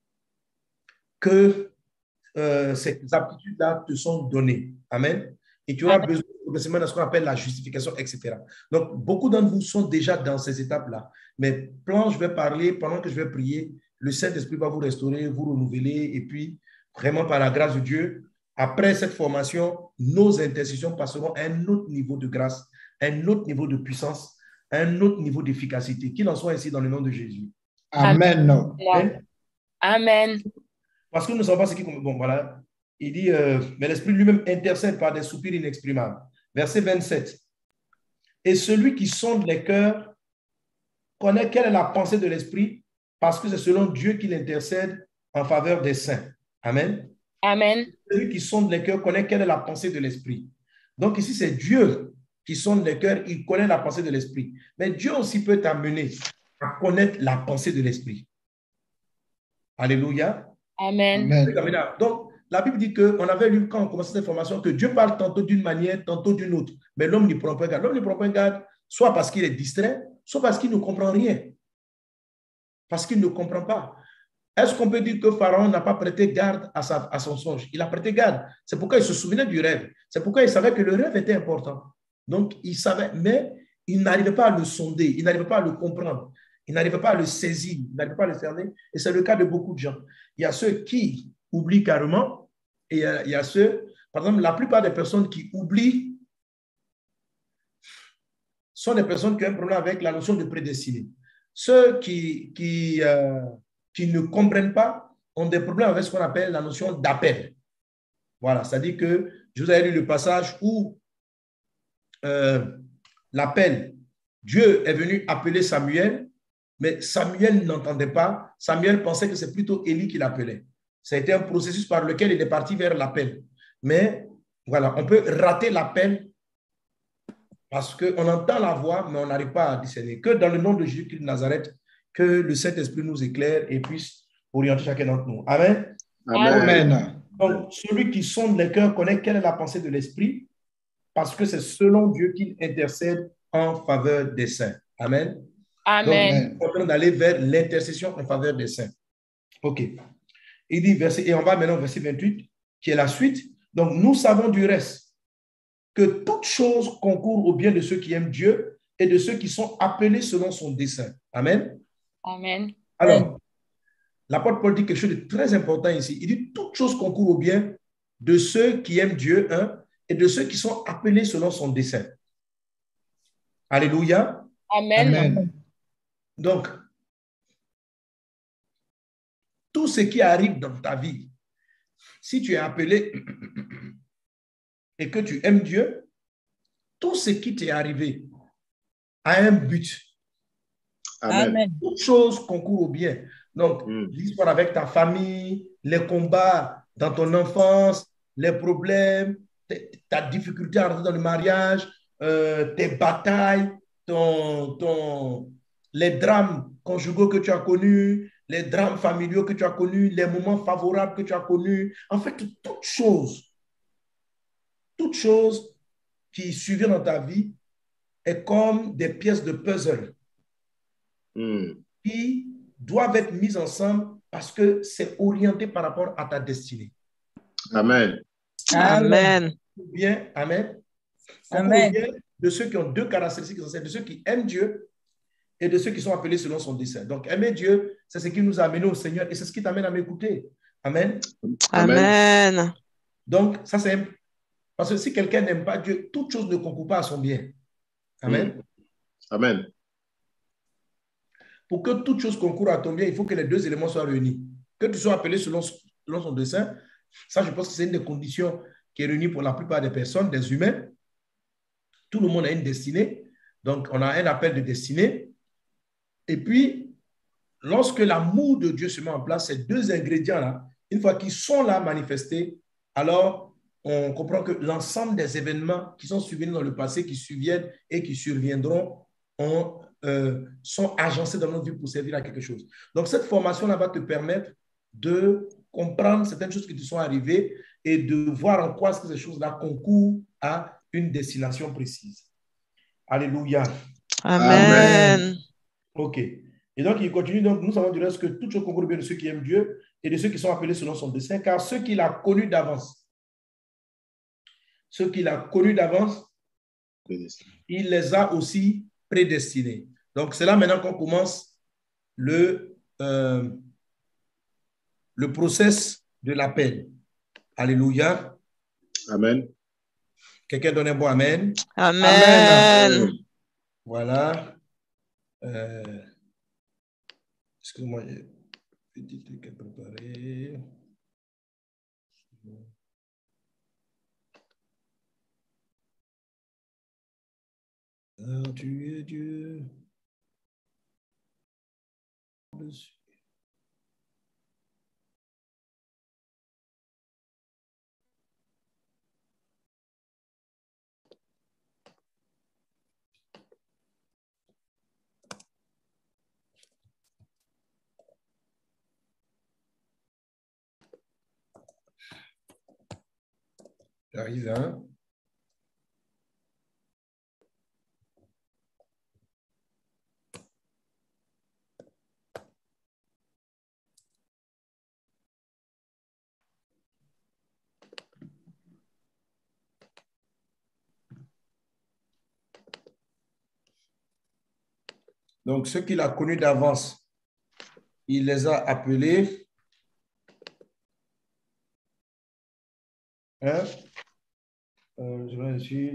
que euh, ces aptitudes-là te sont données. Amen. Et tu auras Amen. besoin progressivement de ce qu'on appelle la justification, et cetera. Donc, beaucoup d'entre vous sont déjà dans ces étapes-là. Mais pendant que je vais parler, pendant que je vais prier, le Saint-Esprit va vous restaurer, vous renouveler. Et puis, vraiment, par la grâce de Dieu, après cette formation, nos intercessions passeront à un autre niveau de grâce, un autre niveau de puissance, un autre niveau d'efficacité. Qu'il en soit ainsi dans le nom de Jésus. Amen. Amen. Amen. Parce que nous ne savons pas ce qui... Bon, voilà. Il dit, euh, mais l'Esprit lui-même intercède par des soupirs inexprimables. Verset vingt-sept. Et celui qui sonde les cœurs connaît quelle est la pensée de l'Esprit, parce que c'est selon Dieu qu'il intercède en faveur des saints. Amen. Amen. Celui qui sonde les cœurs connaît quelle est la pensée de l'Esprit. Donc ici, c'est Dieu qui sonde les cœurs, il connaît la pensée de l'Esprit. Mais Dieu aussi peut t'amener à connaître la pensée de l'Esprit. Alléluia. Amen. Amen. Donc, la Bible dit qu'on avait lu, quand on commençait cette formation, que Dieu parle tantôt d'une manière, tantôt d'une autre. Mais l'homme n'y prend pas garde. L'homme n'y prend pas garde, soit parce qu'il est distrait, soit parce qu'il ne comprend rien. Parce qu'il ne comprend pas. Est-ce qu'on peut dire que Pharaon n'a pas prêté garde à, sa, à son songe? Il a prêté garde. C'est pourquoi il se souvenait du rêve. C'est pourquoi il savait que le rêve était important. Donc, il savait, mais il n'arrivait pas à le sonder, il n'arrivait pas à le comprendre, il n'arrivait pas à le saisir, il n'arrivait pas à le cerner. Et c'est le cas de beaucoup de gens. Il y a ceux qui oublient carrément, et il y a, il y a ceux, par exemple, la plupart des personnes qui oublient sont des personnes qui ont un problème avec la notion de prédestiné. Ceux qui, qui, euh, qui ne comprennent pas ont des problèmes avec ce qu'on appelle la notion d'appel. Voilà, c'est-à-dire que je vous avais lu le passage où euh, l'appel, Dieu est venu appeler Samuel, mais Samuel n'entendait pas. Samuel pensait que c'est plutôt Élie qui l'appelait. Ça a été un processus par lequel il est parti vers l'appel. Mais voilà, on peut rater l'appel parce qu'on entend la voix, mais on n'arrive pas à discerner. Que dans le nom de Jésus-Christ de Nazareth, que le Saint-Esprit nous éclaire et puisse orienter chacun d'entre nous. Amen. Amen. Amen. Donc, celui qui sonde les cœurs connaît quelle est la pensée de l'Esprit, parce que c'est selon Dieu qu'il intercède en faveur des saints. Amen. Amen. Donc, on est en train d'aller vers l'intercession en faveur des saints. OK. Il dit, verset, et on va maintenant au verset vingt-huit, qui est la suite. Donc, nous savons du reste que toute chose concourt au bien de ceux qui aiment Dieu et de ceux qui sont appelés selon son dessein. Amen. Amen. Alors, l'apôtre Paul dit quelque chose de très important ici. Il dit, toute chose concourt au bien de ceux qui aiment Dieu, hein, et de ceux qui sont appelés selon son dessein. Alléluia. Amen. Amen. Donc, tout ce qui arrive dans ta vie, si tu es appelé et que tu aimes Dieu, tout ce qui t'est arrivé a un but. Amen. Toute chose concourt au bien. Donc, mm. l'histoire avec ta famille, les combats, dans ton enfance, les problèmes, ta difficulté à rentrer dans le mariage, euh, tes batailles, ton, ton, les drames conjugaux que tu as connus, les drames familiaux que tu as connus, les moments favorables que tu as connus. En fait, toutes choses, toutes choses qui surviennent dans ta vie est comme des pièces de puzzle mm. qui doivent être mises ensemble parce que c'est orienté par rapport à ta destinée. Amen. Amen. Bien, amen. Amen. De ceux qui ont deux caractéristiques essentielles, de ceux qui aiment Dieu et de ceux qui sont appelés selon son dessein. Donc, aimer Dieu, c'est ce qui nous a amenés au Seigneur et c'est ce qui t'amène à m'écouter. Amen. Amen. Amen. Donc, ça c'est... Parce que si quelqu'un n'aime pas Dieu, toute chose ne concourt pas à son bien. Amen. Mm. Amen. Pour que toute chose concourt à ton bien, il faut que les deux éléments soient réunis. Que tu sois appelé selon, selon son dessein, ça je pense que c'est une des conditions qui est réunie pour la plupart des personnes, des humains. Tout le monde a une destinée. Donc, on a un appel de destinée. Et puis, lorsque l'amour de Dieu se met en place, ces deux ingrédients-là, une fois qu'ils sont là manifestés, alors on comprend que l'ensemble des événements qui sont survenus dans le passé, qui surviennent et qui surviendront, ont, euh, sont agencés dans notre vie pour servir à quelque chose. Donc, cette formation-là va te permettre de comprendre certaines choses qui te sont arrivées et de voir en quoi ces choses-là concourent à une destination précise. Alléluia. Amen. Amen. OK. Et donc, il continue. Donc, nous savons du reste que toute chose concourt bien de ceux qui aiment Dieu et de ceux qui sont appelés selon son dessein, car ceux qu'il a connus d'avance, ceux qu'il a connus d'avance, il les a aussi prédestinés. Donc, c'est là maintenant qu'on commence le, euh, le process de l'appel. Alléluia. Amen. Quelqu'un donne un bon amen. Amen. Amen. Voilà. Euh, Excuse-moi, j'ai un petit truc à préparer. Ah, tu es Dieu. J'arrive, hein? Donc, ceux qu'il a connus d'avance, il les a appelés. Hein? Euh, je vais ici.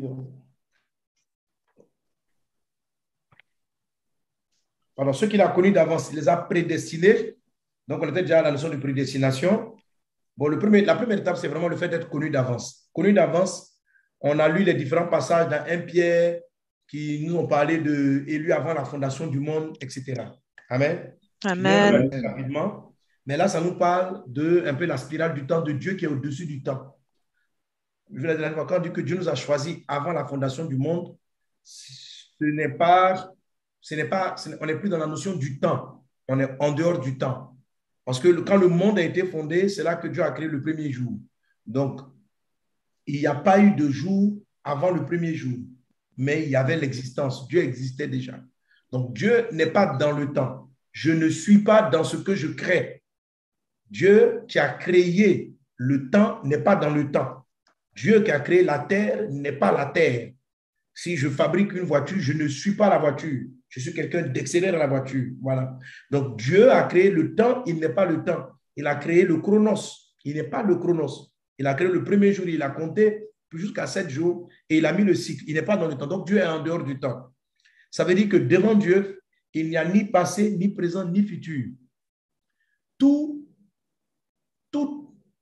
Alors, ceux qu'il a connus d'avance, il les a prédestinés. Donc, on était déjà à la leçon de prédestination. Bon, le premier, la première étape, c'est vraiment le fait d'être connu d'avance. Connu d'avance, on a lu les différents passages dans Premier Pierre qui nous ont parlé de élu avant la fondation du monde, et cetera. Amen. Amen. Rapidement. Mais là, ça nous parle de un peu la spirale du temps de Dieu qui est au-dessus du temps. Je vais la quand on dit que Dieu nous a choisis avant la fondation du monde, ce n'est pas, ce n'est pas, ce n'est, on n'est plus dans la notion du temps. On est en dehors du temps. Parce que quand le monde a été fondé, c'est là que Dieu a créé le premier jour. Donc, il n'y a pas eu de jour avant le premier jour, mais il y avait l'existence. Dieu existait déjà. Donc, Dieu n'est pas dans le temps. Je ne suis pas dans ce que je crée. Dieu qui a créé le temps n'est pas dans le temps. Dieu qui a créé la terre n'est pas la terre. Si je fabrique une voiture, je ne suis pas la voiture. Je suis quelqu'un d'excellent dans la voiture. Voilà. Donc, Dieu a créé le temps, il n'est pas le temps. Il a créé le chronos, il n'est pas le chronos. Il a créé le premier jour, il a compté jusqu'à sept jours et il a mis le cycle. Il n'est pas dans le temps. Donc, Dieu est en dehors du temps. Ça veut dire que devant Dieu, il n'y a ni passé, ni présent, ni futur. Tout, tout,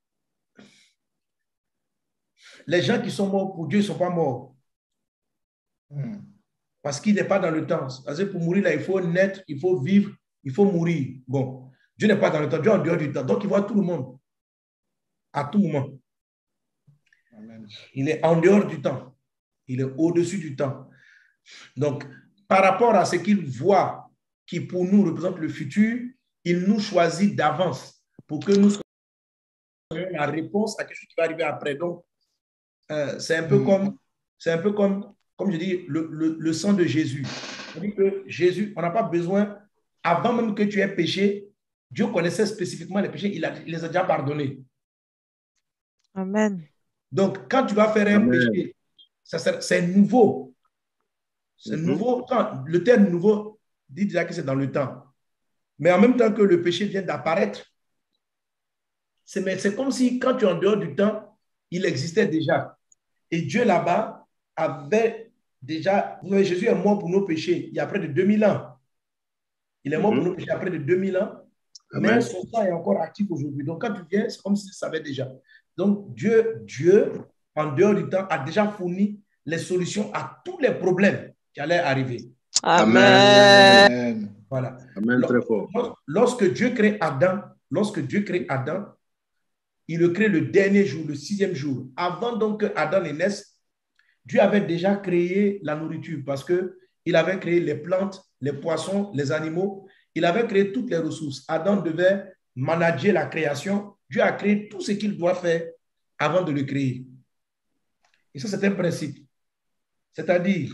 les gens qui sont morts pour Dieu ne sont pas morts. Hmm. Parce qu'il n'est pas dans le temps. Parce que pour mourir, là, il faut naître, il faut vivre, il faut mourir. Bon, Dieu n'est pas dans le temps, Dieu est en dehors du temps. Donc, il voit tout le monde. à tout moment. Amen. Il est en dehors du temps. Il est au-dessus du temps. Donc, par rapport à ce qu'il voit, qui pour nous représente le futur, il nous choisit d'avance pour que nous soyons la réponse à quelque chose qui va arriver après. Donc, euh, c'est un peu Mm. comme, c'est un peu comme, comme je dis, le, le, le sang de Jésus. On dit que Jésus, on n'a pas besoin, avant même que tu aies péché, Dieu connaissait spécifiquement les péchés, il, a, il les a déjà pardonnés. Amen. Donc, quand tu vas faire un Amen. péché, ça, c'est c'est nouveau. C'est Mhm. nouveau. Quand le terme nouveau dit déjà que c'est dans le temps. Mais en même temps que le péché vient d'apparaître, c'est mais c'est comme si quand tu es en dehors du temps, il existait déjà. Et Dieu là-bas avait déjà, vous voyez, Jésus est mort pour nos péchés il y a près de deux mille ans. Il est mort pour Mhm. nos péchés il y a près de deux mille ans, mais Amen. son sang est encore actif aujourd'hui. Donc quand tu viens, c'est comme si tu savais déjà. Donc Dieu, Dieu, en dehors du temps, a déjà fourni les solutions à tous les problèmes qui allaient arriver. Amen. Amen. Voilà. Amen, très fort. Lors- Lorsque Dieu crée Adam, lorsque Dieu crée Adam, il le crée le dernier jour, le sixième jour. Avant donc que Adam ne naisse, Dieu avait déjà créé la nourriture parce que il avait créé les plantes, les poissons, les animaux. Il avait créé toutes les ressources. Adam devait manager la création. Dieu a créé tout ce qu'il doit faire avant de le créer. Et ça, c'est un principe. C'est-à-dire,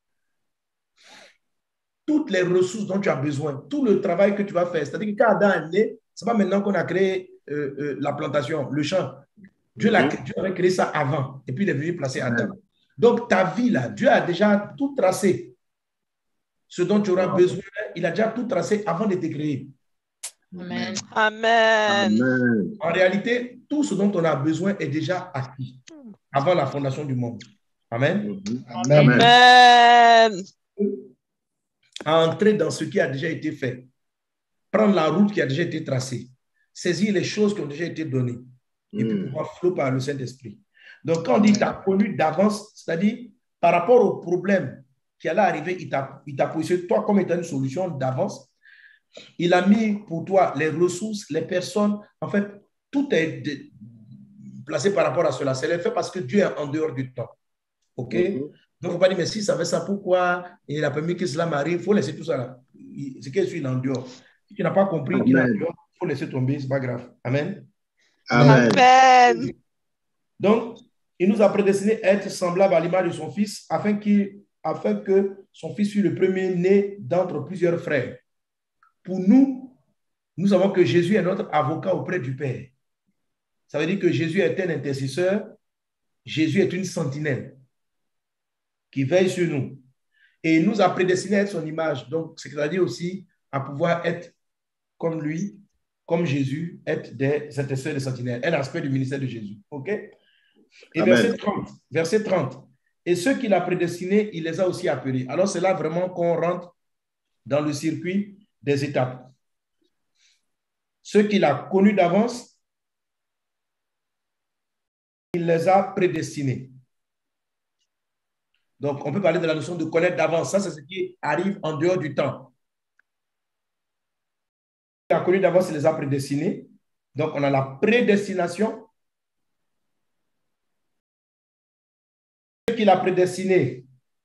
toutes les ressources dont tu as besoin, tout le travail que tu vas faire. C'est-à-dire que quand Adam est né, ce n'est pas maintenant qu'on a créé euh, euh, la plantation, le champ. Dieu, l'a- Mhm. Dieu avait créé ça avant. Et puis, il est venu placer Adam. Amen. Donc, ta vie, là, Dieu a déjà tout tracé. Ce dont tu auras Wow. besoin, il a déjà tout tracé avant de te créer. Amen. Amen. Amen. En réalité, tout ce dont on a besoin est déjà acquis avant la fondation du monde. Amen. Mhm. Amen. Amen. À entrer dans ce qui a déjà été fait, prendre la route qui a déjà été tracée, saisir les choses qui ont déjà été données et puis Mm. pouvoir flot par le Saint-Esprit. Donc, quand on dit tu as connu d'avance, c'est-à-dire par rapport au problème qui allait arriver, il t'a il t'a positionné toi comme étant une solution d'avance. Il a mis pour toi les ressources, les personnes. En fait, tout est de- placé par rapport à cela. C'est le fait parce que Dieu est en dehors du temps. OK? Mhm. Donc, il ne faut pas dire, mais si ça fait ça, pourquoi il a permis que cela m'arrive? Il faut laisser tout ça là. Il- C'est qu'il est en dehors. Si tu n'as pas compris qu'il est en Amen. dehors, il faut laisser tomber, ce n'est pas grave. Amen. Amen. Amen. Donc, il nous a prédestinés à être semblables à l'image de son Fils, afin, qu'il, afin que son Fils fût le premier-né d'entre plusieurs frères. Pour nous, nous savons que Jésus est notre avocat auprès du Père. Ça veut dire que Jésus est un intercesseur, Jésus est une sentinelle qui veille sur nous. Et il nous a prédestinés à être son image. Donc, c'est-à-dire aussi à pouvoir être comme lui, comme Jésus, être des intercesseurs et des sentinelles. Un aspect du ministère de Jésus. OK? Et Amen. verset trente, verset trente. Et ceux qu'il a prédestinés, il les a aussi appelés. Alors, c'est là vraiment qu'on rentre dans le circuit des étapes. Ceux qu'il a connus d'avance, il les a prédestinés. Donc, on peut parler de la notion de connaître d'avance. Ça, c'est ce qui arrive en dehors du temps. Il a connu d'avance, il les a prédestinés. Donc, on a la prédestination. Ceux qu'il a prédestinés,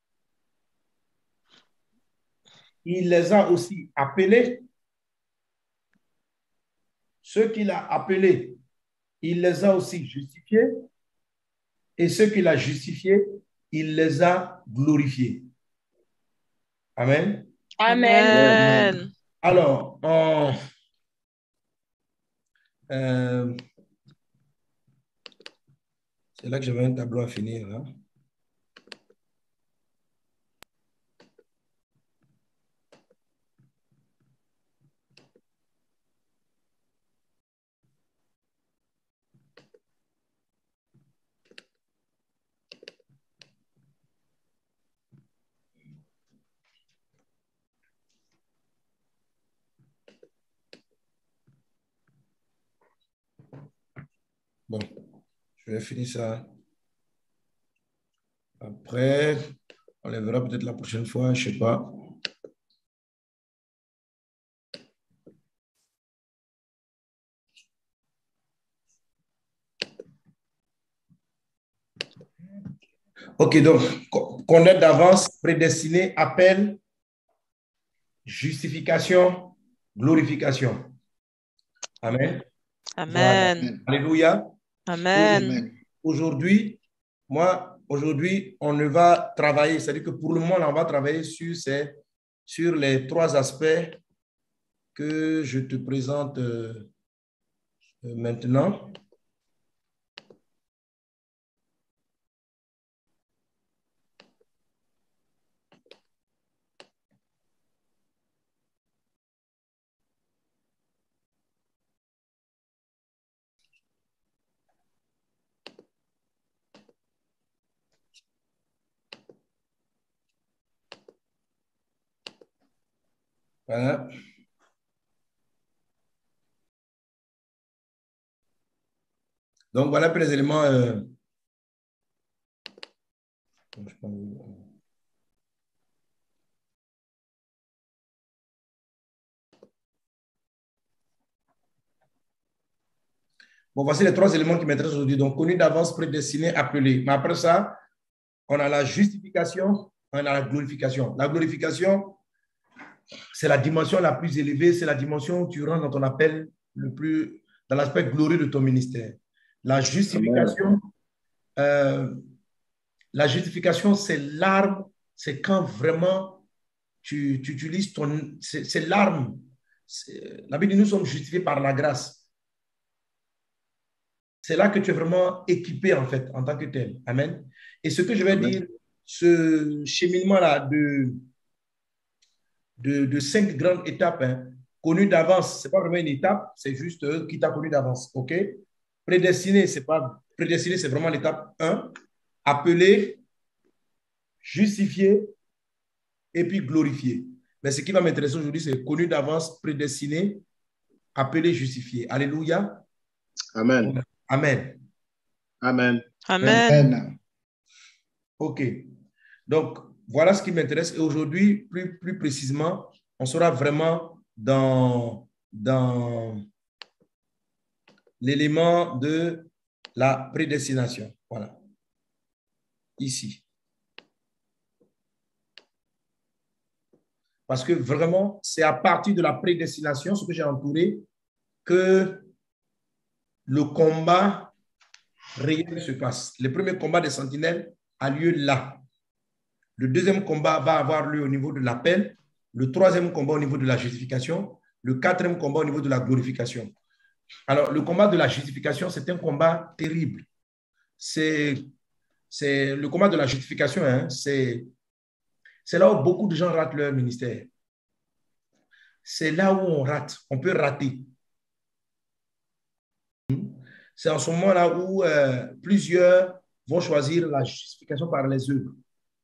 il les a aussi appelés. Ceux qu'il a appelés, il les a aussi justifiés. Et ceux qu'il a justifiés, il les a glorifiés. Amen. Amen. Amen. Alors, en, euh, c'est là que j'avais un tableau à finir. Hein? Bon, je vais finir ça. Après, on les verra peut-être la prochaine fois, je ne sais pas. Ok, donc, connaître d'avance, prédestiné, appel, justification, glorification. Amen. Amen. Voilà. Alléluia. Amen. Aujourd'hui, moi, aujourd'hui, on ne va travailler, c'est-à-dire que pour le moment, on va travailler sur, ces, sur les trois aspects que je te présente euh, maintenant. Voilà. Donc, voilà un peu les éléments. Euh... Bon, voici les trois éléments qui m'intéressent aujourd'hui. Donc, connu d'avance, prédestiné, appelé. Mais après ça, on a la justification, on a la glorification. La glorification, c'est la dimension la plus élevée, c'est la dimension où tu rentres dans ton appel le plus, dans l'aspect glorieux de ton ministère. La justification, euh, la justification, c'est l'arme, c'est quand vraiment tu, tu utilises ton, c'est l'arme. La Bible dit, nous sommes justifiés par la grâce. C'est là que tu es vraiment équipé, en fait, en tant que tel. Amen. Et ce que je vais Amen. dire, ce cheminement-là de, de, de cinq grandes étapes, hein, connues d'avance, ce n'est pas vraiment une étape, c'est juste euh, qui t'a connu d'avance. OK? Prédestiné, c'est pas prédestiné, c'est vraiment l'étape un. Appelé, justifié et puis glorifié. Mais ce qui va m'intéresser aujourd'hui, c'est connu d'avance, prédestiné, appelé, justifié. Alléluia. Amen. Amen. Amen. Amen. OK. Donc, voilà ce qui m'intéresse. Et aujourd'hui, plus, plus précisément, on sera vraiment dans, dans l'élément de la prédestination. Voilà. Ici. Parce que vraiment, c'est à partir de la prédestination, ce que j'ai entouré, que le combat réel se passe. Le premier combat des sentinelles a lieu là. Le deuxième combat va avoir lieu au niveau de l'appel. Le troisième combat au niveau de la justification. Le quatrième combat au niveau de la glorification. Alors, le combat de la justification, c'est un combat terrible. C'est le combat de la justification, hein, c'est là où beaucoup de gens ratent leur ministère. C'est là où on rate, on peut rater. C'est en ce moment-là où euh, plusieurs vont choisir la justification par les œuvres.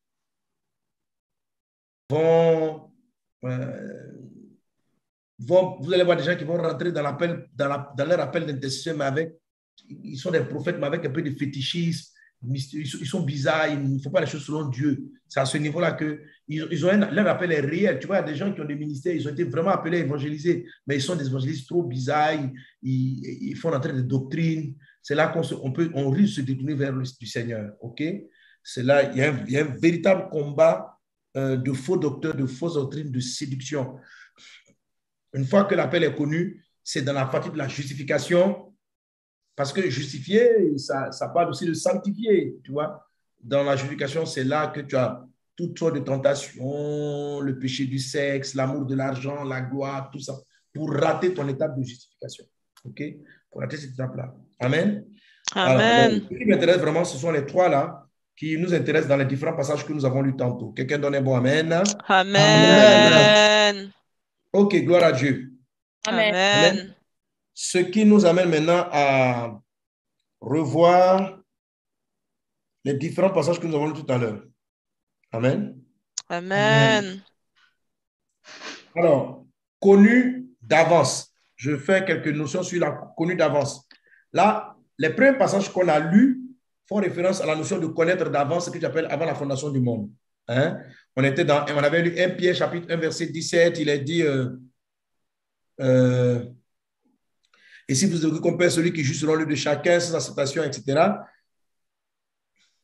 Vont, euh, vont, vous allez voir des gens qui vont rentrer dans, l'appel, dans, la, dans leur appel d'intercession, mais avec, ils sont des prophètes, mais avec un peu de fétichisme. Ils sont bizarres, ils ne font pas les choses selon Dieu. C'est à ce niveau-là que ils, ils ont un, leur appel est réel. Tu vois, il y a des gens qui ont des ministères, ils ont été vraiment appelés à évangéliser, mais ils sont des évangélistes trop bizarres, ils, ils, ils font entrer des doctrines. C'est là qu'on on peut, on risque de se détourner vers le du Seigneur. Ok? C'est là, il y, a un, il y a un véritable combat euh, de faux docteurs, de fausses doctrines, de séduction. Une fois que l'appel est connu, c'est dans la partie de la justification. Parce que justifier, ça, ça parle aussi de sanctifier, tu vois. Dans la justification, c'est là que tu as toutes sortes de tentations, le péché du sexe, l'amour de l'argent, la gloire, tout ça, pour rater ton étape de justification. OK? Pour rater cette étape-là. Amen. Amen. Alors, ce qui m'intéresse vraiment, ce sont les trois-là qui nous intéressent dans les différents passages que nous avons lus tantôt. Quelqu'un donne un bon Amen. Amen. Amen. OK, gloire à Dieu. Amen. Amen. Ce qui nous amène maintenant à revoir les différents passages que nous avons lus tout à l'heure. Amen. Amen. Alors, connu d'avance. Je fais quelques notions sur la connu d'avance. Là, les premiers passages qu'on a lus font référence à la notion de connaître d'avance, ce que j'appelle avant la fondation du monde. Hein? On, était dans, on avait lu un Pierre chapitre un, verset dix-sept. Il est dit... Euh, euh, Et si vous récompensez celui qui juge selon le de chacun, sans acceptation, et cetera.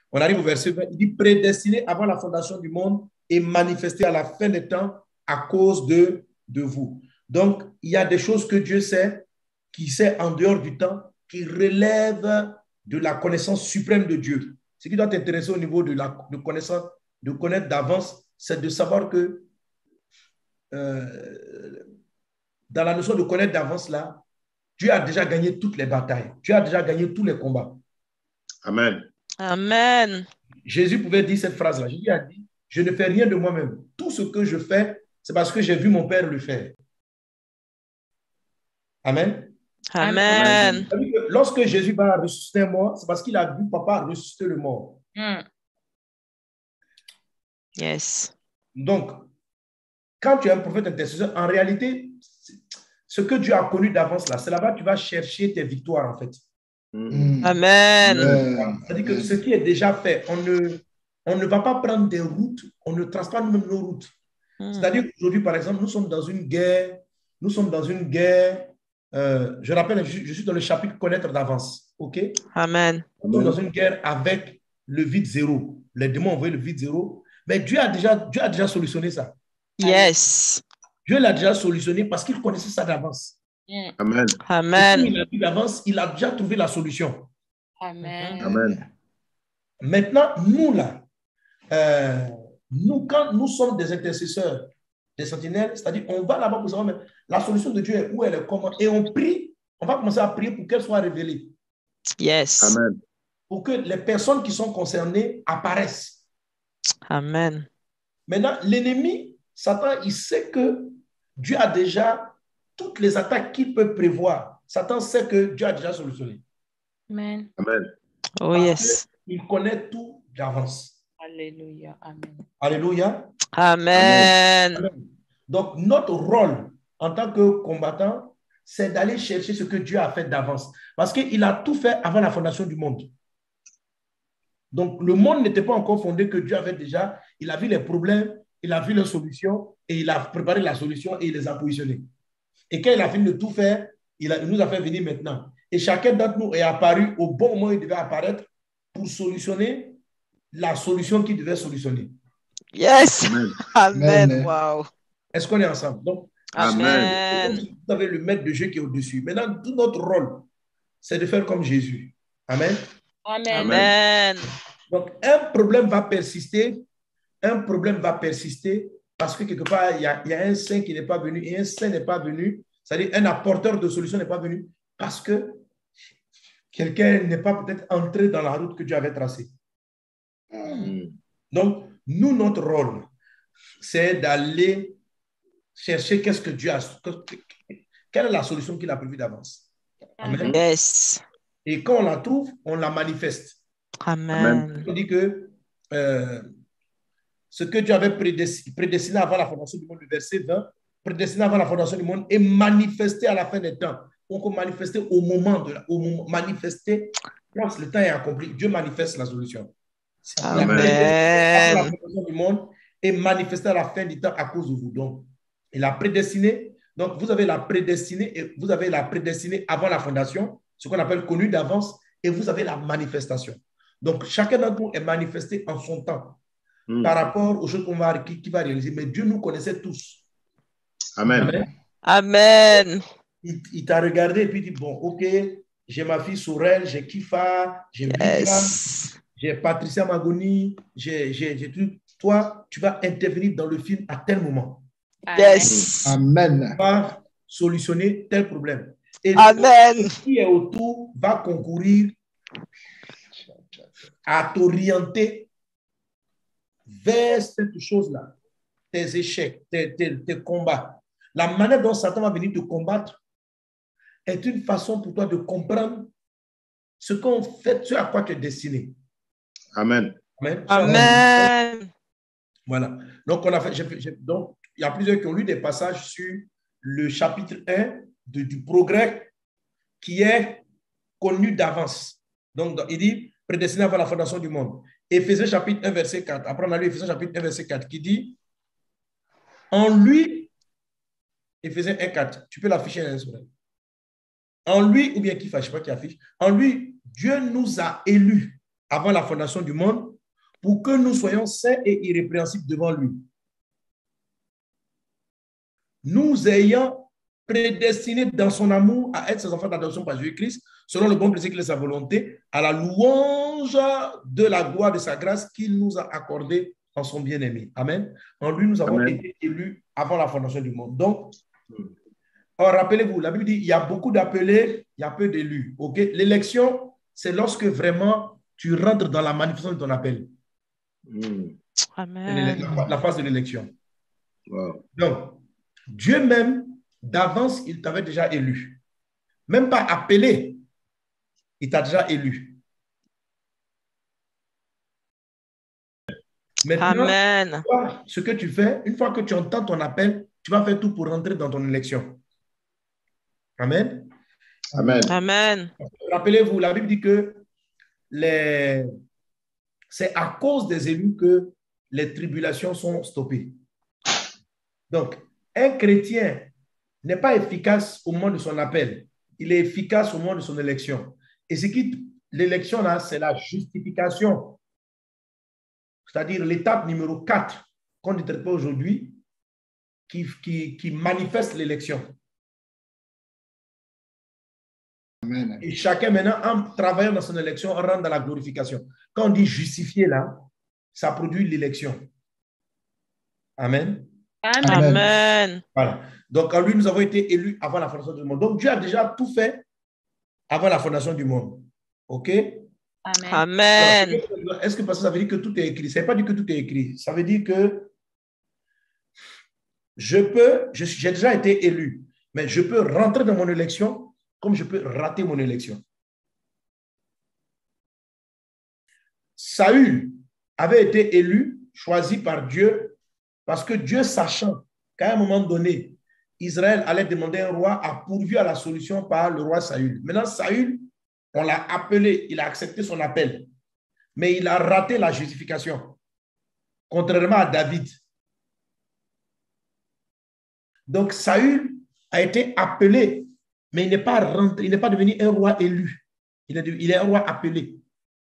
On arrive au verset vingt. Il dit prédestiné avant la fondation du monde et manifesté à la fin des temps à cause de, de vous. Donc, il y a des choses que Dieu sait, qui sait en dehors du temps, qui relèvent de la connaissance suprême de Dieu. Ce qui doit t'intéresser au niveau de la de connaissance, de connaître d'avance, c'est de savoir que euh, dans la notion de connaître d'avance, là, Dieu a déjà gagné toutes les batailles. Dieu a déjà gagné tous les combats. Amen. Amen. Jésus pouvait dire cette phrase-là. Jésus a dit, je ne fais rien de moi-même. Tout ce que je fais, c'est parce que j'ai vu mon Père le faire. Amen. Amen. Lorsque Jésus va ressusciter un mort, c'est parce qu'il a vu papa ressusciter le mort. Mm. Yes. Donc, quand tu es un prophète intercesseur, en réalité, ce que Dieu a connu d'avance, là, c'est là-bas que tu vas chercher tes victoires, en fait. Mm. Amen. C'est-à-dire que ce qui est déjà fait, on ne, on ne va pas prendre des routes, on ne trace pas nous-mêmes nos routes. Mm. C'est-à-dire qu'aujourd'hui, par exemple, nous sommes dans une guerre, nous sommes dans une guerre, euh, je rappelle, je, je suis dans le chapitre connaître d'avance, ok? Amen. Nous sommes dans une guerre avec le vide zéro. Les démons ont envoyé le vide zéro, mais Dieu a déjà, Dieu a déjà solutionné ça. Yes. Dieu l'a déjà solutionné parce qu'il connaissait ça d'avance. Mm. Amen. Amen. Il a vu d'avance, il a déjà trouvé la solution. Amen. Amen. Maintenant, nous là, euh, nous, quand nous sommes des intercesseurs, des sentinelles, c'est-à-dire on va là-bas pour savoir mais la solution de Dieu est où, elle est comment, et on prie, on va commencer à prier pour qu'elle soit révélée. Yes. Amen. Pour que les personnes qui sont concernées apparaissent. Amen. Maintenant, l'ennemi, Satan, il sait que Dieu a déjà toutes les attaques qu'il peut prévoir. Satan sait que Dieu a déjà solutionné. Amen. Amen. Oh yes. Il connaît tout d'avance. Alléluia. Amen. Alléluia. Amen. Amen. Donc, notre rôle en tant que combattant, c'est d'aller chercher ce que Dieu a fait d'avance. Parce qu'il a tout fait avant la fondation du monde. Donc, le monde n'était pas encore fondé que Dieu avait déjà. Il a vu les problèmes, il a vu les solutions et il a préparé la solution et il les a positionnés. Et quand il a fini de tout faire, il, a, il nous a fait venir maintenant. Et chacun d'entre nous est apparu au bon moment où il devait apparaître pour solutionner la solution qu'il devait solutionner. Yes. Amen. Amen. Wow. Est-ce qu'on est ensemble? Donc, Amen. Vous avez le maître de jeu qui est au-dessus. Maintenant, tout notre rôle, c'est de faire comme Jésus. Amen. Amen. Amen. Donc, un problème va persister. Un problème va persister parce que quelque part, il y a, il y a un saint qui n'est pas venu et un saint n'est pas venu. C'est-à-dire, un apporteur de solution n'est pas venu parce que quelqu'un n'est pas peut-être entré dans la route que Dieu avait tracée. Mm. Donc, nous, notre rôle, c'est d'aller chercher qu'est-ce que Dieu a, quelle est la solution qu'il a prévue d'avance. Amen. Yes. Et quand on la trouve, on la manifeste. Amen. On dit que euh, ce que Dieu avait prédestiné, prédestiné avant la fondation du monde, le verset vingt, prédestiné avant la fondation du monde est manifesté à la fin des temps. Donc, manifesté au moment de la, au moment, manifesté quand le temps est accompli. Dieu manifeste la solution. Amen. La fondation du monde est manifesté à la fin du temps à cause de vous. Donc, il a prédestiné. Donc, vous avez la prédestinée et vous avez la prédestinée avant la fondation, ce qu'on appelle connu d'avance, et vous avez la manifestation. Donc, chacun d'entre nous est manifesté en son temps mm. par rapport aux choses qu'on va, qui, qui va réaliser. Mais Dieu nous connaissait tous. Amen. Amen. Amen. Il, il t'a regardé et puis il dit, bon, ok, j'ai ma fille Sorel, j'ai Kifa, j'ai yes. Bika, j'ai Patricia Magoni, j'ai tout. Toi, tu vas intervenir dans le film à tel moment. Yes. Amen. Tu vas solutionner tel problème. Et Amen. Ce qui est autour va concourir à t'orienter vers cette chose-là, tes échecs, tes, tes, tes combats. La manière dont Satan va venir te combattre est une façon pour toi de comprendre ce qu'on fait, ce à quoi tu es destiné. Amen. Amen. Amen. Voilà. Donc, on a fait, j'ai, j'ai, donc, il y a plusieurs qui ont lu des passages sur le chapitre un de, du progrès qui est connu d'avance. Donc, il dit prédestiné avant la fondation du monde. Éphésiens chapitre un, verset quatre. Après, on a lu Éphésiens chapitre un, verset quatre qui dit en lui, Éphésiens un, quatre, tu peux l'afficher un soleil. En lui, ou bien qui fait, je ne sais pas qui affiche, en lui, Dieu nous a élus avant la fondation du monde pour que nous soyons saints et irrépréhensibles devant lui. Nous ayant prédestinés dans son amour à être ses enfants d'adoption par Jésus-Christ, selon le bon plaisir qu'il est sa volonté, à la louange de la gloire de sa grâce qu'il nous a accordée en son bien-aimé. Amen. En lui, nous avons Amen. été élus avant la fondation du monde. Donc, rappelez-vous, la Bible dit, il y a beaucoup d'appelés, il y a peu d'élus. Okay? L'élection, c'est lorsque vraiment tu rentres dans la manifestation de ton appel. Mm. Amen. La, la phase de l'élection. Wow. Donc, Dieu même, d'avance, il t'avait déjà élu. Même pas appelé, il t'a déjà élu. Maintenant, Amen. Toi, ce que tu fais, une fois que tu entends ton appel, tu vas faire tout pour rentrer dans ton élection. Amen. Amen. Amen. Rappelez-vous, la Bible dit que les... c'est à cause des élus que les tribulations sont stoppées. Donc, un chrétien n'est pas efficace au moment de son appel. Il est efficace au moment de son élection. Et ce qui, l'élection, là, c'est la justification. C'est-à-dire l'étape numéro quatre qu'on ne traite pas aujourd'hui, qui, qui, qui manifeste l'élection. Amen. Et chacun maintenant, en travaillant dans son élection, rentre dans la glorification. Quand on dit justifier là, ça produit l'élection. Amen. Amen. Amen. Voilà. Donc, en lui, nous avons été élus avant la fondation du monde. Donc, Dieu a déjà tout fait avant la fondation du monde. OK? Amen. Amen. Est-ce que parce que ça veut dire que tout est écrit? Ça ne veut pas dire que tout est écrit. Ça veut dire que je peux, j'ai déjà été élu, mais je peux rentrer dans mon élection comme je peux rater mon élection. Saül avait été élu, choisi par Dieu, parce que Dieu, sachant qu'à un moment donné, Israël allait demander un roi, a pourvu à la solution par le roi Saül. Maintenant, Saül, on l'a appelé, il a accepté son appel, mais il a raté la justification, contrairement à David. Donc, Saül a été appelé, mais il n'est pas rentré, il n'est pas devenu un roi élu. Il est, il est un roi appelé.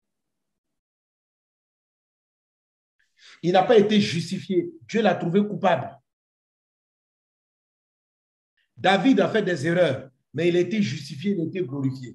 Il n'a pas été justifié. Dieu l'a trouvé coupable. David a fait des erreurs, mais il a été justifié, il a été glorifié.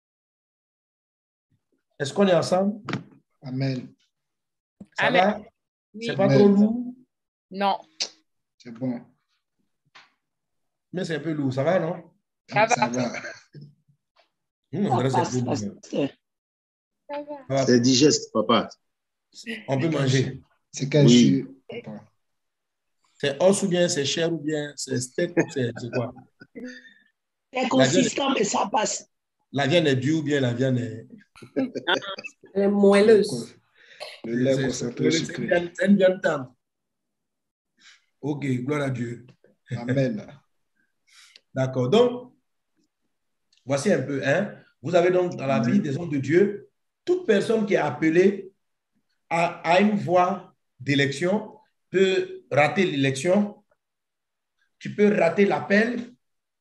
Est-ce qu'on est ensemble? Amen. Ça Amen. va? Oui. C'est pas trop lourd? Non. C'est bon. Mais c'est un peu lourd, ça va, non? Ça va. Ça va. Mmh, on dirait que c'est beau, Ça va. C'est digeste, papa. On peut manger. C'est quel Oui. jus, papa? C'est os ou bien c'est chair ou bien c'est steak ou c'est c'est quoi? C'est consistant, mais ça passe. La viande est dure ou bien la viande est... Elle est moelleuse. Le lait C'est- concentré c'est- sucré. C'est une- c'est une viande tendre. Ok, gloire à Dieu. Amen. D'accord. Donc, voici un peu. Hein? Vous avez donc dans la vie des hommes de Dieu, toute personne qui est appelée à, à une voie d'élection peut rater l'élection. Tu peux rater l'appel.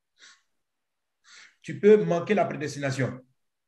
Tu peux manquer la prédestination.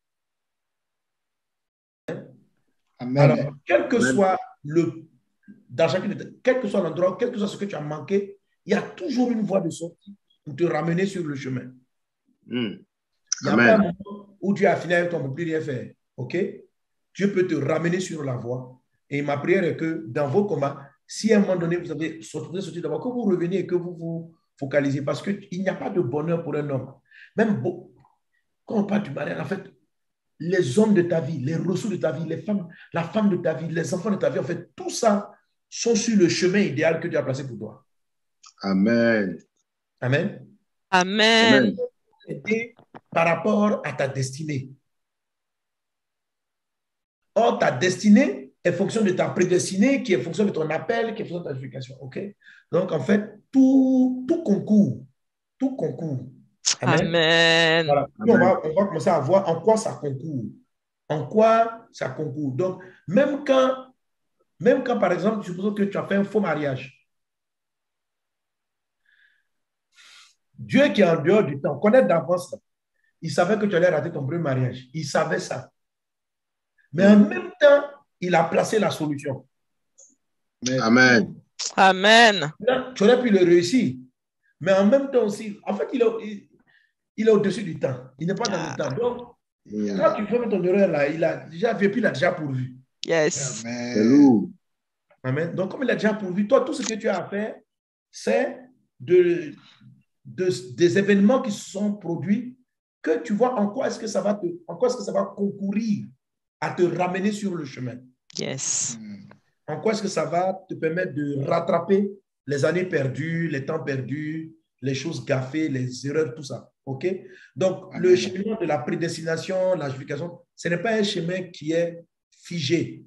Amen. Alors, quel que Amen. soit le, dans chacune de- quel que soit l'endroit, quel que soit ce que tu as manqué, il y a toujours une voie de sortie pour te ramener sur le chemin. Mm. Il n'y a pas un Amen. moment où tu as fini avec toi, on ne peut plus rien faire. OK? Dieu peut te ramener sur la voie. Et ma prière est que dans vos combats, si à un moment donné vous avez sorti, sorti de la voie, que vous reveniez et que vous vous focalisez, parce qu'il n'y a pas de bonheur pour un homme. Même beau, quand on parle du mariage, en fait, les hommes de ta vie, les ressources de ta vie, les femmes, la femme de ta vie, les enfants de ta vie, en fait, tout ça sont sur le chemin idéal que Dieu a placé pour toi. Amen. Amen. Amen. Amen. Aider par rapport à ta destinée. Or, ta destinée est fonction de ta prédestinée, qui est fonction de ton appel, qui est fonction de ta justification. OK? Donc, en fait, tout, tout concourt. Tout concourt. Amen. Amen. Voilà. Nous, on va, on va commencer à voir en quoi ça concourt. En quoi ça concourt. Donc, même quand, même quand, par exemple, supposons que tu as fait un faux mariage, Dieu qui est en dehors du temps, connaît d'avance, il savait que tu allais rater ton premier mariage. Il savait ça. Mais en même temps, il a placé la solution. Amen. Amen. Là, tu aurais pu le réussir. Mais en même temps aussi, en fait, il est, il, il est au-dessus du temps. Il n'est pas dans le temps. Donc, Yeah. quand tu fais ton erreur là, il a déjà vécu, il a déjà pourvu. Yes. C'est lourd. Amen. Donc, comme il a déjà pourvu, toi, tout ce que tu as à faire, c'est de, de, des événements qui se sont produits, que tu vois en quoi est-ce que ça va te, en quoi est-ce que ça va concourir à te ramener sur le chemin. Yes. En quoi est-ce que ça va te permettre de rattraper les années perdues, les temps perdus, les choses gaffées, les erreurs, tout ça. OK? Donc, Amen. le chemin de la prédestination, la justification, ce n'est pas un chemin qui est figé.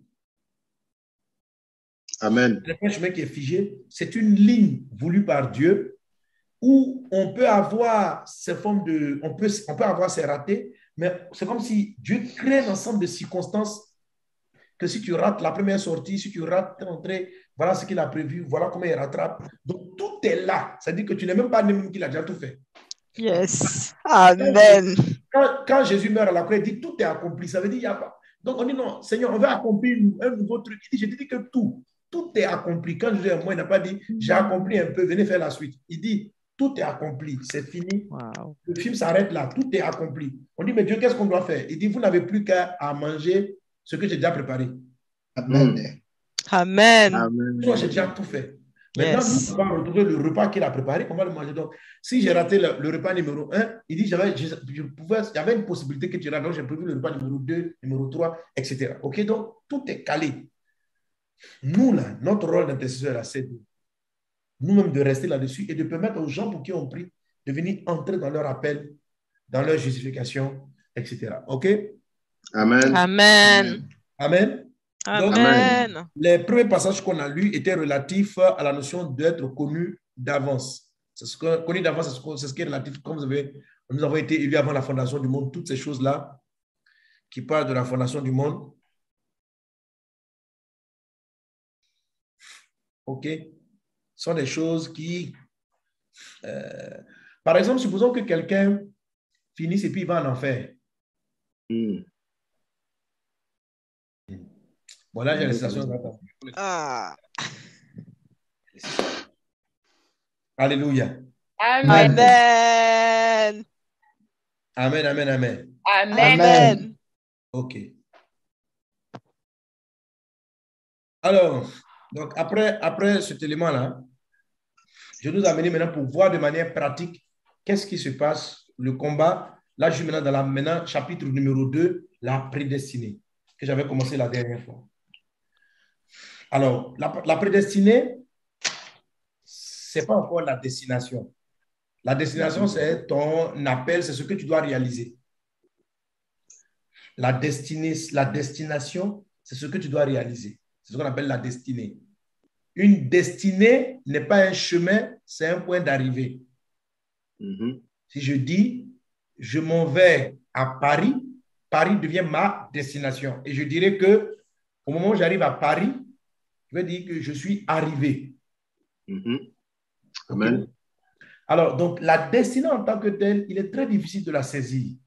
Amen. Ce n'est pas un chemin qui est figé. C'est une ligne voulue par Dieu où on peut avoir ces formes de... On peut, on peut avoir ces ratés, mais c'est comme si Dieu crée un ensemble de circonstances que si tu rates la première sortie, si tu rates l'entrée, voilà ce qu'il a prévu, voilà comment il rattrape. Donc, tout est là. Ça veut dire que tu n'es même pas né, même qu'il a déjà tout fait. Yes. Amen. Quand, quand Jésus meurt à la croix, il dit tout est accompli. Ça veut dire il n'y a pas. Donc, on dit non, Seigneur, on va accomplir un nouveau truc. Il dit, je te dis que tout, tout est accompli. Quand Jésus est mort, il n'a pas dit j'ai accompli un peu, venez faire la suite. Il dit tout est accompli, c'est fini. Wow. Le film s'arrête là, tout est accompli. On dit mais Dieu, qu'est-ce qu'on doit faire? Il dit vous n'avez plus qu'à manger ce que j'ai déjà préparé. Amen. Amen. Amen. Moi, j'ai déjà tout fait. Maintenant, Yes. nous, on va retrouver le repas qu'il a préparé, on va le manger. Donc, si j'ai raté le, le repas numéro un, il dit j'avais, je, je pouvais, il y avait une possibilité que tu rates, donc j'ai prévu le repas numéro deux, numéro trois, et cetera. OK, donc tout est calé. Nous, là, notre rôle d'intercesseur, là, c'est de nous-mêmes de rester là-dessus et de permettre aux gens pour qui on prie de venir entrer dans leur appel, dans leur justification, et cetera. OK? Amen. Amen. Amen. Donc, Amen. les premiers passages qu'on a lus étaient relatifs à la notion d'être connu d'avance. C'est ce que connu d'avance, c'est ce, que, c'est ce qui est relatif, comme vous avez, nous avons été élus avant la fondation du monde, toutes ces choses-là qui parlent de la fondation du monde. OK? Sont des choses qui... Euh, par exemple, supposons que quelqu'un finisse et puis il va en enfer. Mm. Bon, là, j'ai les citations. Ah. Alléluia. Amen. Amen, amen, amen. Amen. Amen. OK. Alors, donc après, après cet élément-là, je nous amène maintenant pour voir de manière pratique qu'est-ce qui se passe, le combat. Là, je suis maintenant dans la, maintenant, chapitre numéro deux, la prédestinée, que j'avais commencé la dernière fois. Alors, la, la prédestinée, ce n'est pas encore la destination. La destination, c'est ton appel, c'est ce que tu dois réaliser. La, destinée, la destination, c'est ce que tu dois réaliser. C'est ce qu'on appelle la destinée. Une destinée n'est pas un chemin, c'est un point d'arrivée. Mm-hmm. Si je dis, je m'en vais à Paris, Paris devient ma destination. Et je dirais que au moment où j'arrive à Paris, je vais dire que je suis arrivé. Mm-hmm. Amen. Okay. Alors, donc, la destinée en tant que telle, il est très difficile de la saisir.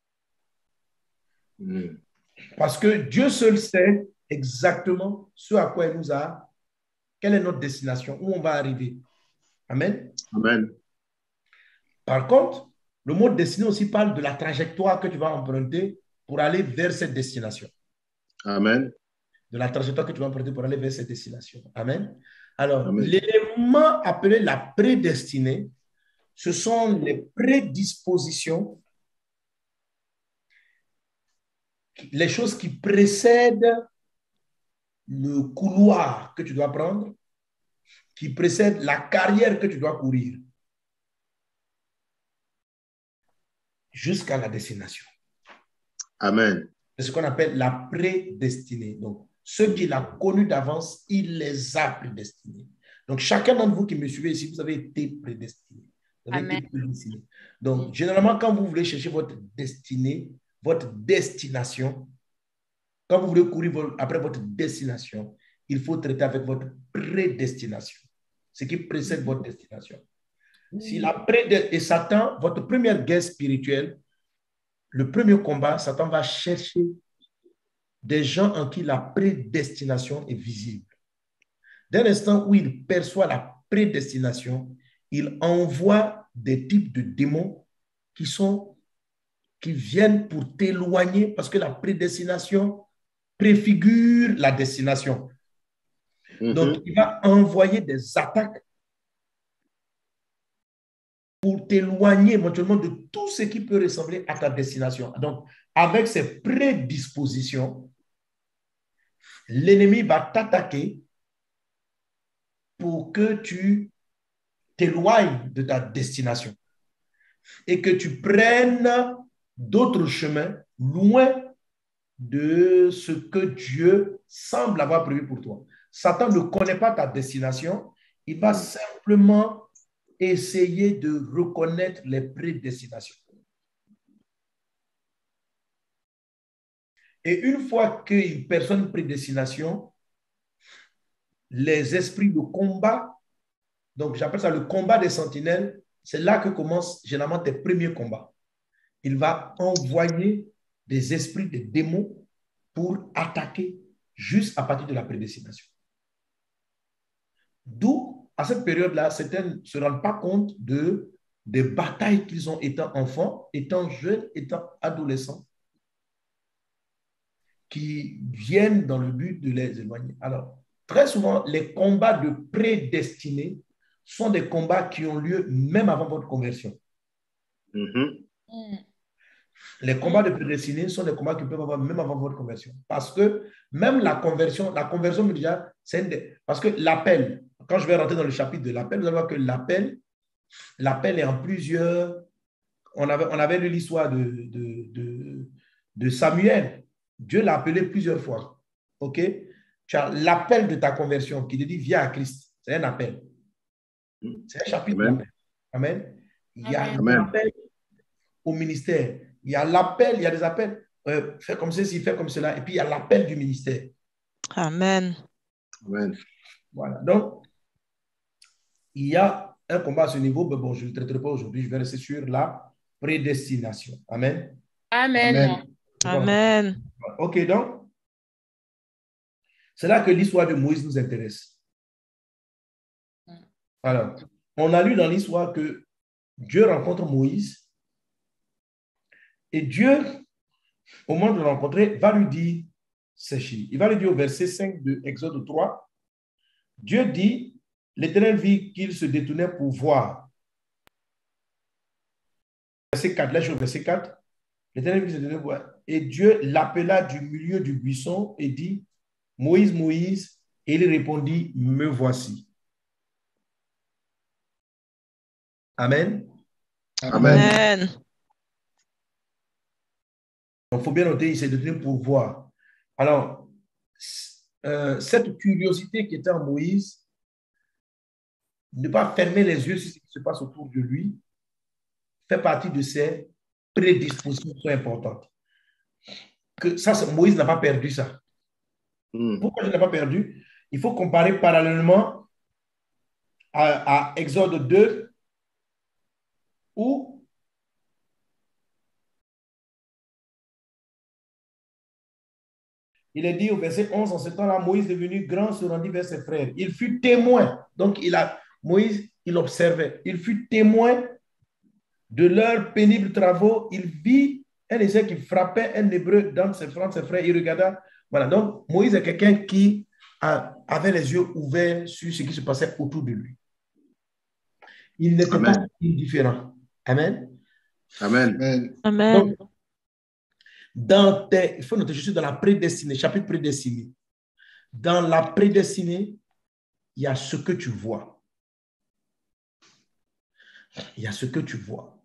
Mm. Parce que Dieu seul sait exactement ce à quoi il nous a, quelle est notre destination, où on va arriver. Amen. Amen. Par contre, le mot destinée aussi parle de la trajectoire que tu vas emprunter pour aller vers cette destination. Amen. De la trajectoire que tu vas emprunter pour aller vers cette destination. Amen. Alors, l'élément appelé la prédestinée, ce sont les prédispositions, les choses qui précèdent le couloir que tu dois prendre, qui précèdent la carrière que tu dois courir jusqu'à la destination. Amen. C'est ce qu'on appelle la prédestinée. Donc, ceux qu'il a connus d'avance, il les a prédestinés. Donc, chacun d'entre vous qui me suivez ici, vous avez été prédestiné. Vous avez Amen. été prédestiné. Donc, généralement, quand vous voulez chercher votre destinée, votre destination, quand vous voulez courir après votre destination, il faut traiter avec votre prédestination, ce qui précède votre destination. Si la prédé... Et Satan, votre première guerre spirituelle, le premier combat, Satan va chercher des gens en qui la prédestination est visible. Dès l'instant où il perçoit la prédestination, il envoie des types de démons qui sont, qui viennent pour t'éloigner, parce que la prédestination préfigure la destination. Mm-hmm. Donc, il va envoyer des attaques pour t'éloigner éventuellement de tout ce qui peut ressembler à ta destination. Donc, avec ces prédispositions, l'ennemi va t'attaquer pour que tu t'éloignes de ta destination et que tu prennes d'autres chemins loin de ce que Dieu semble avoir prévu pour toi. Satan ne connaît pas ta destination, il va simplement essayer de reconnaître les prédestinations. Et une fois qu'il perçoit une prédestination, les esprits de combat, donc j'appelle ça le combat des sentinelles, c'est là que commencent généralement tes premiers combats. Il va envoyer des esprits, des démons pour attaquer juste à partir de la prédestination. D'où, à cette période-là, certains ne se rendent pas compte de, des batailles qu'ils ont étant enfants, étant jeunes, étant adolescents, qui viennent dans le but de les éloigner. Alors, très souvent, les combats de prédestinés sont des combats qui ont lieu même avant votre conversion. Mm-hmm. Mm. Les combats de prédestinés sont des combats qui peuvent avoir même avant votre conversion. Parce que même la conversion, la conversion, déjà, c'est une des... Parce que l'appel, quand je vais rentrer dans le chapitre de l'appel, vous allez voir que l'appel, l'appel est en plusieurs... On avait, on avait lu l'histoire de, de, de, de Samuel. Dieu l'a appelé plusieurs fois. OK? Tu as l'appel de ta conversion qui te dit viens à Christ. C'est un appel. C'est un chapitre d'appel. Amen. Il y a Amen. un appel au ministère. Il y a l'appel, il y a des appels. Euh, fais comme ceci, fais comme cela. Et puis il y a l'appel du ministère. Amen. Amen. Voilà. Donc, il y a un combat à ce niveau. Mais bon, je ne le traiterai pas aujourd'hui. Je vais rester sur la prédestination. Amen. Amen. Amen. Amen. OK, donc, c'est là que l'histoire de Moïse nous intéresse. Alors, on a lu dans l'histoire que Dieu rencontre Moïse et Dieu, au moment de le rencontrer, va lui dire ceci. Il va lui dire au verset cinq de Exode trois, Dieu dit, l'Éternel vit qu'il se détournait pour voir. Verset quatre, là je suis au verset quatre. L'Éternel vit qu'il se détournait pour voir. Et Dieu l'appela du milieu du buisson et dit, Moïse, Moïse, et il répondit, me voici. Amen. Amen. Amen. Il faut bien noter, il s'est détenu pour voir. Alors, euh, cette curiosité qui était en Moïse, ne pas fermer les yeux sur ce qui se passe autour de lui, fait partie de ses prédispositions importantes. Que ça, Moïse n'a pas perdu ça. Mm. Pourquoi il n'a pas perdu? Il faut comparer parallèlement à, à Exode deux, où il est dit au verset onze, en ce temps-là, Moïse devenu grand se rendit vers ses frères. Il fut témoin. Donc, il a, Moïse, il observait. Il fut témoin de leurs pénibles travaux. Il vit un Égyptien qui frappait un Hébreu dans ses frères, ses frères. Il regarda. Voilà. Donc, Moïse est quelqu'un qui a, avait les yeux ouverts sur ce qui se passait autour de lui. Il n'était pas indifférent. Amen. Amen. Amen. Donc, dans tes, il faut noter, je suis dans la prédestinée, chapitre prédestiné. Dans la prédestinée, il y a ce que tu vois. Il y a ce que tu vois.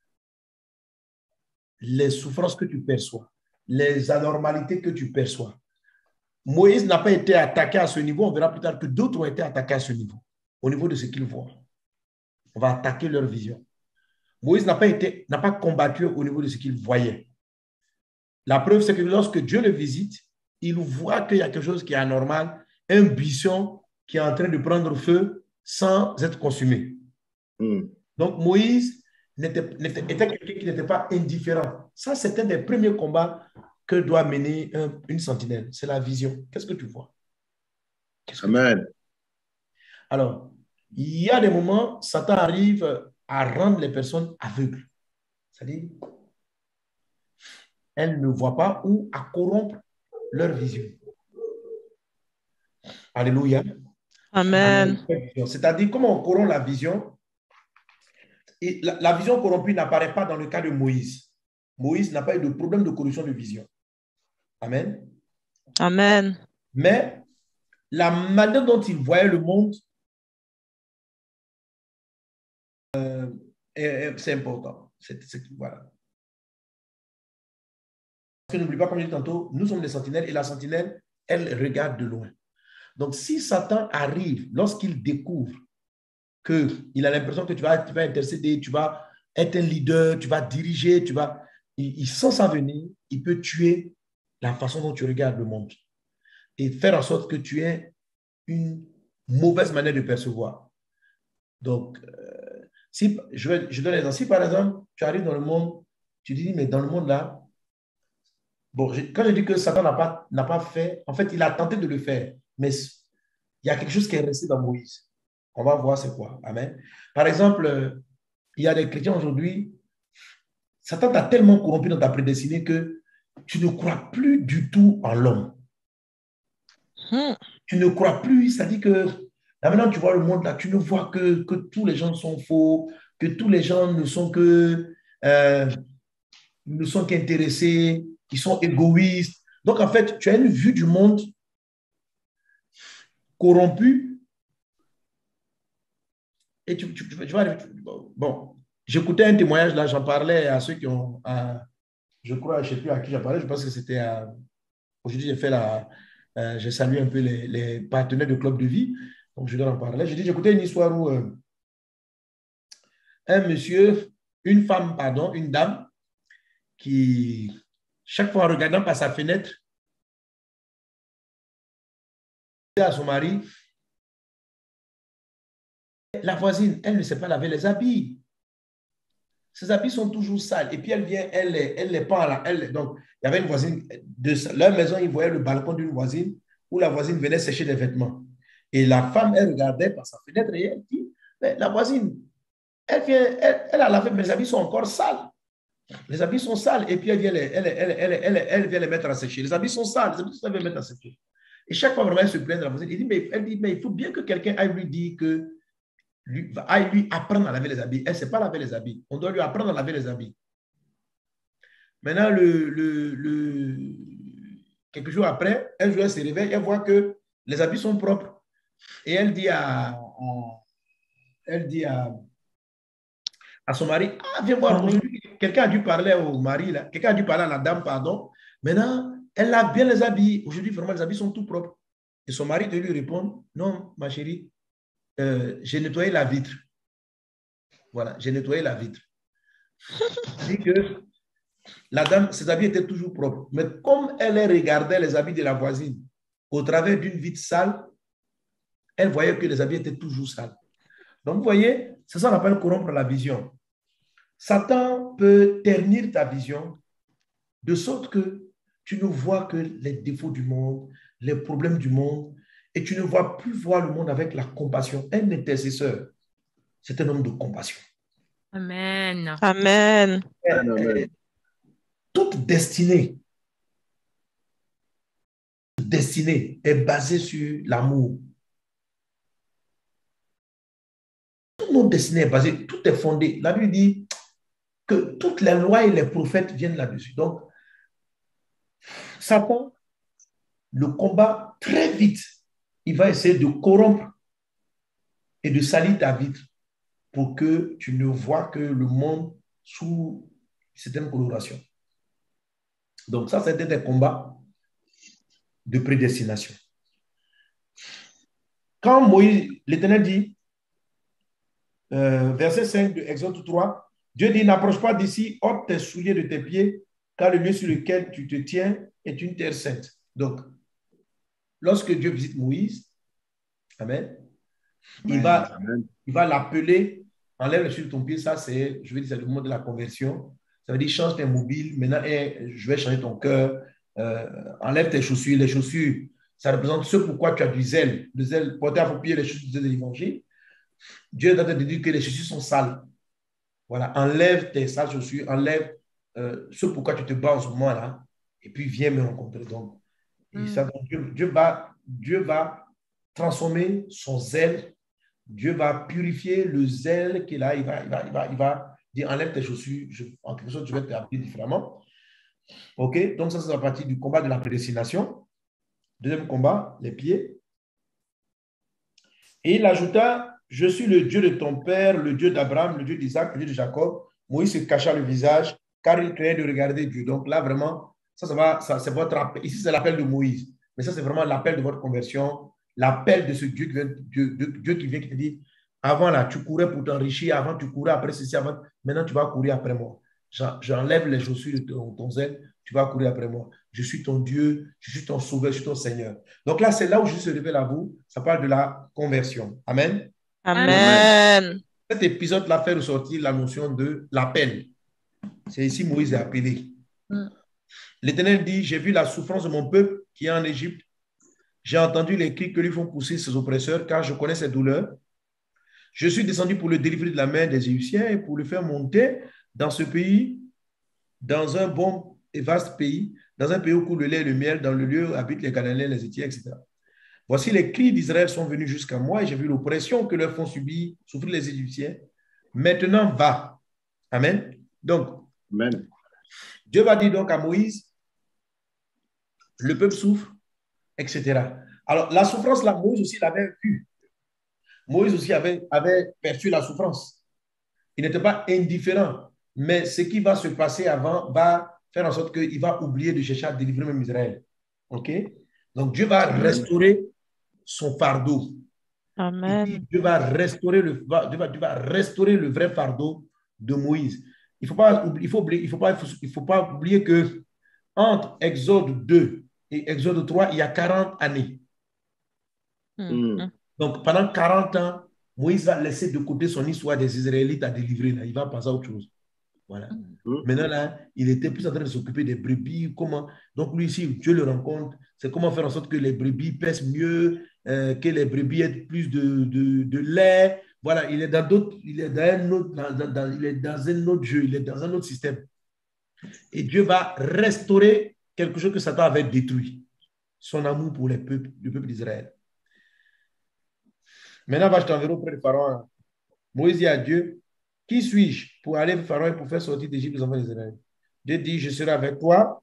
Les souffrances que tu perçois, les anormalités que tu perçois. Moïse n'a pas été attaqué à ce niveau. On verra plus tard que d'autres ont été attaqués à ce niveau, au niveau de ce qu'ils voient. On va attaquer leur vision. Moïse n'a pas été, n'a pas combattu au niveau de ce qu'il voyait. La preuve, c'est que lorsque Dieu le visite, il voit qu'il y a quelque chose qui est anormal, un buisson qui est en train de prendre feu sans être consumé. Mm. Donc, Moïse était, était, était quelqu'un qui n'était pas indifférent. Ça, c'était des premiers combats que doit mener un, une sentinelle? C'est la vision. Qu'est-ce que tu vois? Amen. Alors, il y a des moments, Satan arrive à rendre les personnes aveugles. C'est-à-dire, elles ne voient pas ou à corrompre leur vision. Alléluia. Amen. C'est-à-dire, comment on corrompt la vision? Et la, la vision corrompue n'apparaît pas dans le cas de Moïse. Moïse n'a pas eu de problème de corruption de vision. Amen. Amen. Mais la manière dont il voyait le monde, euh, c'est important. C'est, c'est, voilà. Parce que n'oublie pas, comme je dis tantôt, nous sommes des sentinelles et la sentinelle, elle regarde de loin. Donc, si Satan arrive, lorsqu'il découvre qu'il a l'impression que tu vas, tu vas intercéder, tu vas être un leader, tu vas diriger, tu vas, il, il sent ça venir, il peut tuer la façon dont tu regardes le monde et faire en sorte que tu aies une mauvaise manière de percevoir. Donc, euh, si, je, vais, je donne l'exemple. Si par exemple, tu arrives dans le monde, tu dis, mais dans le monde là, bon, je, quand je dis que Satan n'a pas, n'a pas fait, en fait, il a tenté de le faire, mais il y a quelque chose qui est resté dans Moïse. On va voir c'est quoi. Amen. Par exemple, il y a des chrétiens aujourd'hui, Satan t'a tellement corrompu dans ta prédestinée que tu ne crois plus du tout en l'homme. Hmm. Tu ne crois plus, c'est-à-dire que là maintenant tu vois le monde là, tu ne vois que, que tous les gens sont faux, que tous les gens ne sont que euh, ne sont qu'intéressés, ils sont égoïstes. Donc en fait, tu as une vue du monde corrompue et tu, tu, tu, tu vois, bon, j'écoutais un témoignage là, j'en parlais à ceux qui ont, à, je crois, je ne sais plus à qui j'en parlais, je pense que c'était à, aujourd'hui j'ai fait la, euh, j'ai salué un peu les, les partenaires de Club de Vie, donc je dois en parler. J'ai dit, j'écoutais une histoire où euh, un monsieur, une femme, pardon, une dame, qui, chaque fois en regardant par sa fenêtre, à son mari, la voisine, elle ne sait pas laver les habits. Ses habits sont toujours sales. Et puis elle vient, elle, elle les pend là. Elle, donc, il y avait une voisine, de leur maison, ils voyaient le balcon d'une voisine où la voisine venait sécher des vêtements. Et la femme, elle regardait par sa fenêtre et elle dit, mais la voisine, elle vient, elle, elle a lavé, mais les habits sont encore sales. Les habits sont sales. Et puis elle vient les, elle, elle, elle, elle, elle vient les mettre à sécher. Les habits sont sales. Les habits sont sales, elle vient les mettre à sécher. Et chaque fois, vraiment, elle se plaint de la voisine. Elle dit, mais, elle dit, mais il faut bien que quelqu'un aille lui dire que lui, aille lui apprendre à laver les habits. Elle ne sait pas laver les habits. On doit lui apprendre à laver les habits. Maintenant, le, le, le, quelques jours après, un jour, elle se réveille, elle voit que les habits sont propres. Et elle dit à, à, elle dit à, à son mari, ah, viens voir, aujourd'hui, quelqu'un a dû parler au mari, là. Quelqu'un a dû parler à la dame, pardon. Maintenant, elle lave bien les habits. Aujourd'hui, vraiment, les habits sont tout propres. Et son mari de lui répondre, non, ma chérie, Euh, j'ai nettoyé la vitre. Voilà, j'ai nettoyé la vitre. C'est que la dame, ses habits étaient toujours propres. Mais comme elle regardait les habits de la voisine au travers d'une vitre sale, elle voyait que les habits étaient toujours sales. Donc, vous voyez, c'est ça qu'on appelle corrompre la vision. Satan peut ternir ta vision de sorte que tu ne vois que les défauts du monde, les problèmes du monde, et tu ne vois plus voir le monde avec la compassion. Un intercesseur, c'est un homme de compassion. Amen. Amen. Amen. Toute destinée, toute destinée est basée sur l'amour. Toute notre destinée est basée, tout est fondé. La Bible dit que toutes les lois et les prophètes viennent là-dessus. Donc, Satan, le combat très vite, il va essayer de corrompre et de salir ta vitre pour que tu ne vois que le monde sous certaines colorations. Donc ça, c'était des combats de prédestination. Quand Moïse, l'Éternel dit, euh, verset cinq de Exode trois, Dieu dit, n'approche pas d'ici, ôte tes souliers de tes pieds, car le lieu sur lequel tu te tiens est une terre sainte. Donc, lorsque Dieu visite Moïse, Amen, il va, il va l'appeler, enlève le sur ton pied, ça c'est, je vais dire, c'est le mot de la conversion. Ça veut dire, change tes mobiles, maintenant, hey, je vais changer ton cœur, euh, enlève tes chaussures. Les chaussures, ça représente ce pourquoi tu as du zèle. Le zèle, porter à vos pieds les chaussures de l'évangile. Dieu doit te dire que les chaussures sont sales. Voilà, enlève tes sales chaussures, enlève euh, ce pourquoi tu te bats en ce moment-là, et puis viens me rencontrer. Donc, mm. ça, donc Dieu, Dieu, va, Dieu va transformer son zèle. Dieu va purifier le zèle qu'il a. Il va, il va, il va, il va dire enlève tes chaussures. Je, en quelque sorte, je vais te appeler différemment. OK? Donc, ça, c'est la partie du combat de la prédestination. Deuxième combat, les pieds. Et il ajouta, je suis le Dieu de ton père, le Dieu d'Abraham, le Dieu d'Isaac, le Dieu de Jacob. Moïse se cacha le visage car il craignait de regarder Dieu. Donc là, vraiment, ça, ça va, ça, c'est votre appel. Ici, c'est l'appel de Moïse. Mais ça, c'est vraiment l'appel de votre conversion, l'appel de ce Dieu qui vient, Dieu, Dieu, Dieu qui vient, qui te dit, avant là, tu courais pour t'enrichir, avant tu courais après ceci, avant, maintenant tu vas courir après moi. J'enlève les chaussures de ton, ton zèle, tu vas courir après moi. Je suis ton Dieu, je suis ton sauveur, je suis ton Seigneur. Donc là, c'est là où je se révèle à vous. Ça parle de la conversion. Amen. Amen. Cet épisode-là fait ressortir la notion de l'appel. C'est ici Moïse est appelé. Mm. L'Éternel dit, j'ai vu la souffrance de mon peuple qui est en Égypte. J'ai entendu les cris que lui font pousser ses oppresseurs, car je connais ses douleurs. Je suis descendu pour le délivrer de la main des Égyptiens et pour le faire monter dans ce pays, dans un bon et vaste pays, dans un pays où coule le lait et le miel, dans le lieu où habitent les Cananéens, les Héthiens, et cetera. Voici les cris d'Israël sont venus jusqu'à moi et j'ai vu l'oppression que leur font subir, souffrir les Égyptiens. Maintenant, va. Amen. Donc, Amen. Dieu va dire donc à Moïse, le peuple souffre, et cetera. Alors, la souffrance, là, Moïse aussi l'avait vue. Moïse aussi avait, avait perçu la souffrance. Il n'était pas indifférent. Mais ce qui va se passer avant va faire en sorte qu'il va oublier de chercher à délivrer même Israël. OK? Donc, Dieu va restaurer son fardeau. Amen. Dieu va restaurer le, Dieu va, Dieu va restaurer le vrai fardeau de Moïse. Il ne faut pas, il faut, il faut pas, il faut pas oublier que entre Exode deux et Exode trois, il y a quarante années. Mm. Donc, pendant quarante ans, Moïse va laisser de côté son histoire des Israélites à délivrer. Là. Il va passer à autre chose. Voilà. Mm. Maintenant, là, il était plus en train de s'occuper des brebis. Comment... Donc, lui, ici, Dieu le rencontre. C'est comment faire en sorte que les brebis pèsent mieux, euh, que les brebis aient plus de, de, de lait. Voilà, il est dans d'autres, il est dans un autre, dans, dans, dans, il est dans un autre jeu, il est dans un autre système. Et Dieu va restaurer quelque chose que Satan avait détruit. Son amour pour les peuples, le peuple d'Israël. Maintenant, va, je t'enverrai auprès de Pharaon. Moïse dit à Dieu, qui suis-je pour aller vers Pharaon et pour faire sortir d'Égypte les enfants d'Israël? Dieu dit, je serai avec toi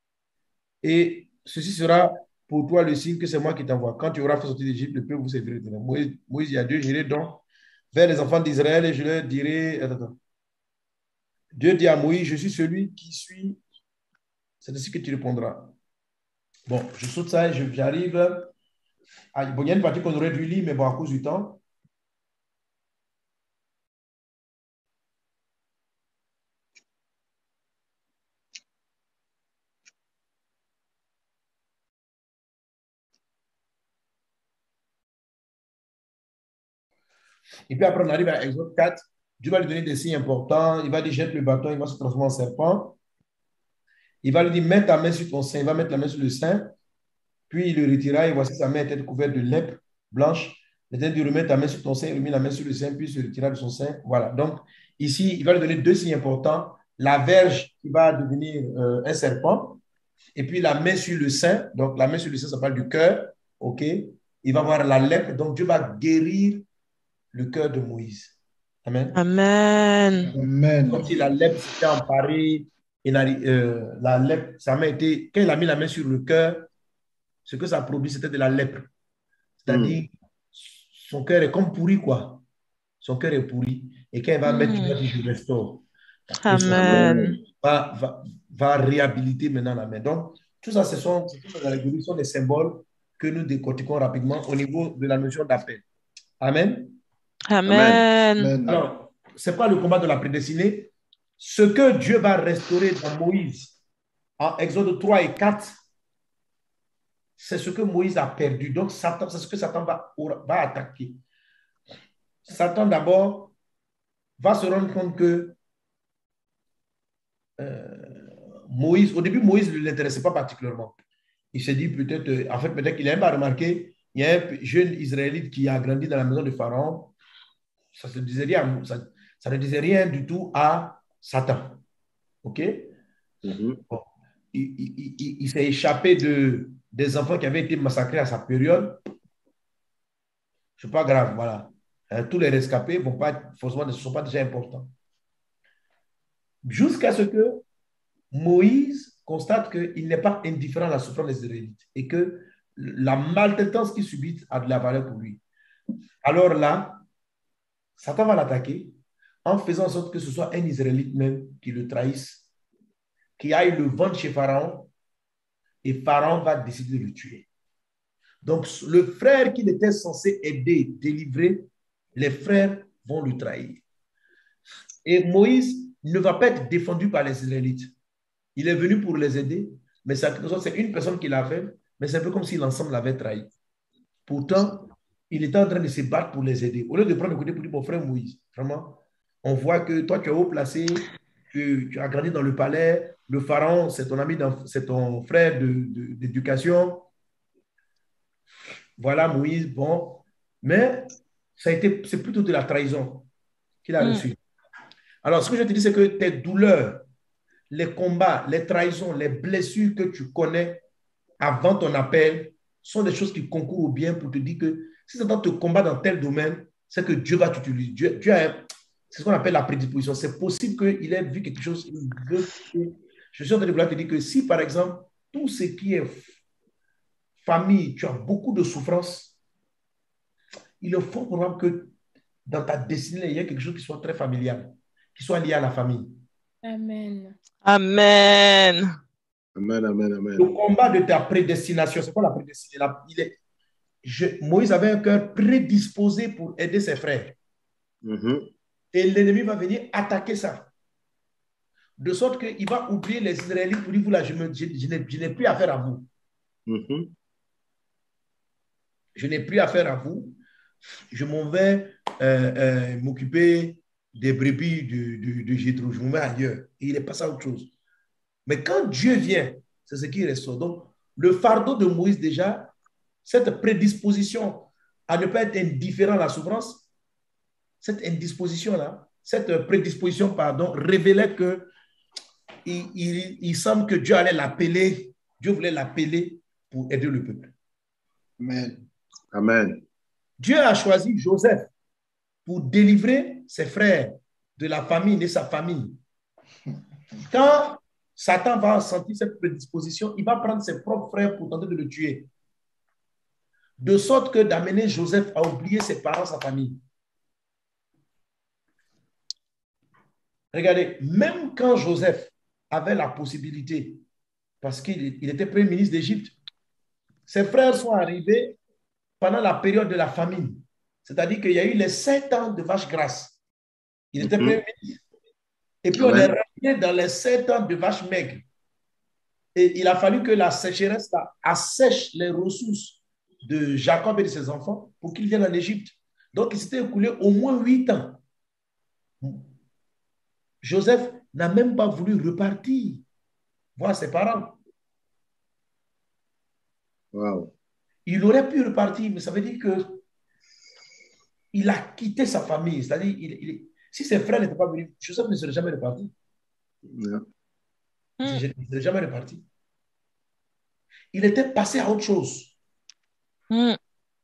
et ceci sera pour toi le signe que c'est moi qui t'envoie. Quand tu auras fait sortir d'Égypte, le peuple vous servira. Moïse, Moïse dit à Dieu, j'irai donc vers les enfants d'Israël et je leur dirai... Attends, attends. Dieu dit à Moïse, je suis celui qui suis. C'est ainsi que tu répondras. Bon, je saute ça et j'arrive... Ah, bon, il y a une partie qu'on aurait dû lire, mais bon, à cause du temps. Et puis après, on arrive à Exode quatre. Dieu va lui donner des signes importants. Il va dire, jette le bâton, il va se transformer en serpent. Il va lui dire, mets ta main sur ton sein. Il va mettre la main sur le sein. Puis il le retira et voici sa main était couverte de lèpre blanche. L'Éternel dit, remets ta main sur ton sein. Il remet la main sur le sein, puis il se retira de son sein. Voilà. Donc, ici, il va lui donner deux signes importants. La verge qui va devenir euh, un serpent. Et puis la main sur le sein. Donc, la main sur le sein, ça parle du cœur. OK? Il va avoir la lèpre. Donc, Dieu va guérir le cœur de Moïse. Amen. Amen. Amen. Comme si la lèpre s'était emparée. Et la, euh, la lèpre, sa main était, quand il a mis la main sur le cœur, ce que ça a produit, c'était de la lèpre. C'est-à-dire, mm. son cœur est comme pourri, quoi. Son cœur est pourri. Et quand il va mm. mettre, il va dire, je restaure. Amen. Va, va, va réhabiliter maintenant la main. Donc, tout ça, ce sont, ce sont des symboles que nous décortiquons rapidement au niveau de la notion d'appel. Amen. Amen. Amen. Alors, c'est pas le combat de la prédestinée. Ce que Dieu va restaurer dans Moïse, en Exode trois et quatre, c'est ce que Moïse a perdu. Donc, c'est ce que Satan va, va attaquer. Satan, d'abord, va se rendre compte que euh, Moïse, au début, Moïse ne l'intéressait pas particulièrement. Il s'est dit peut-être, euh, en fait, peut-être qu'il n'a pas remarqué, il y a un jeune Israélite qui a grandi dans la maison de Pharaon. Ça, se disait rien, ça, ça ne disait rien du tout à Satan. OK? Mhm. Bon. Il, il, il, il s'est échappé de, des enfants qui avaient été massacrés à sa période. Ce n'est pas grave, voilà. Hein, tous les rescapés vont pas, forcément, ne sont pas déjà importants. Jusqu'à ce que Moïse constate qu'il n'est pas indifférent à la souffrance des Israélites et que la maltraitance qu'il subit a de la valeur pour lui. Alors là, Satan va l'attaquer en faisant en sorte que ce soit un Israélite même qui le trahisse, qui aille le vendre chez Pharaon, et Pharaon va décider de le tuer. Donc, le frère qu'il était censé aider, délivrer, les frères vont le trahir. Et Moïse ne va pas être défendu par les Israélites. Il est venu pour les aider, mais c'est une personne qui l'a fait, mais c'est un peu comme si l'ensemble l'avait trahi. Pourtant, il était en train de se battre pour les aider. Au lieu de prendre le côté pour dire, mon frère Moïse, vraiment, on voit que toi, tu es haut placé, tu, tu as grandi dans le palais, le pharaon, c'est ton ami, c'est ton frère d'éducation. Voilà, Moïse, bon. Mais ça a été, c'est plutôt de la trahison qu'il a reçue. Mm. Alors, ce que je te dis, c'est que tes douleurs, les combats, les trahisons, les blessures que tu connais avant ton appel sont des choses qui concourent au bien pour te dire que si Satan te combat dans tel domaine, c'est que Dieu va t'utiliser. Dieu, Dieu a, c'est ce qu'on appelle la prédisposition. C'est possible qu'il ait vu quelque chose. Je suis en train de vouloir te dire que si, par exemple, tout ce qui est famille, tu as beaucoup de souffrance, il est fort probable que dans ta destinée, il y ait quelque chose qui soit très familial, qui soit lié à la famille. Amen. Amen. Amen, amen, amen. Le combat de ta prédestination, c'est quoi la prédestination? Il est, je, Moïse avait un cœur prédisposé pour aider ses frères. Mm-hmm. Et l'ennemi va venir attaquer ça. De sorte qu'il va oublier les Israélites pour dire, vous là, je, me, je, je, n'ai, je n'ai plus affaire à vous. Mm-hmm. Je n'ai plus affaire à vous. Je m'en vais euh, euh, m'occuper des brebis de, de, de Jétro. Je m'en vais ailleurs. Et il est passé à autre chose. Mais quand Dieu vient, c'est ce qui ressort. Donc, le fardeau de Moïse, déjà, cette prédisposition à ne pas être indifférent à la souffrance, cette indisposition-là, cette prédisposition, pardon, révélait que il, il, il semble que Dieu allait l'appeler, Dieu voulait l'appeler pour aider le peuple. Amen. Amen. Dieu a choisi Joseph pour délivrer ses frères de la famine et sa famille. Quand Satan va sentir cette prédisposition, il va prendre ses propres frères pour tenter de le tuer. De sorte que d'amener Joseph à oublier ses parents, sa famille. Regardez, même quand Joseph avait la possibilité, parce qu'il il était premier ministre d'Égypte, ses frères sont arrivés pendant la période de la famine. C'est-à-dire qu'il y a eu les sept ans de vache grasse. Il était mm-hmm. premier ministre. Et puis Amen. On est revenu dans les sept ans de vache maigre. Et il a fallu que la sécheresse là, assèche les ressources de Jacob et de ses enfants pour qu'ils viennent en Égypte. Donc, il s'était écoulé au moins huit ans. Joseph n'a même pas voulu repartir voir ses parents. Wow. Il aurait pu repartir, mais ça veut dire que il a quitté sa famille. C'est-à-dire, il, il, si ses frères n'étaient pas venus, Joseph ne serait jamais reparti. Yeah. Il ne serait jamais reparti. Il était passé à autre chose. Mm.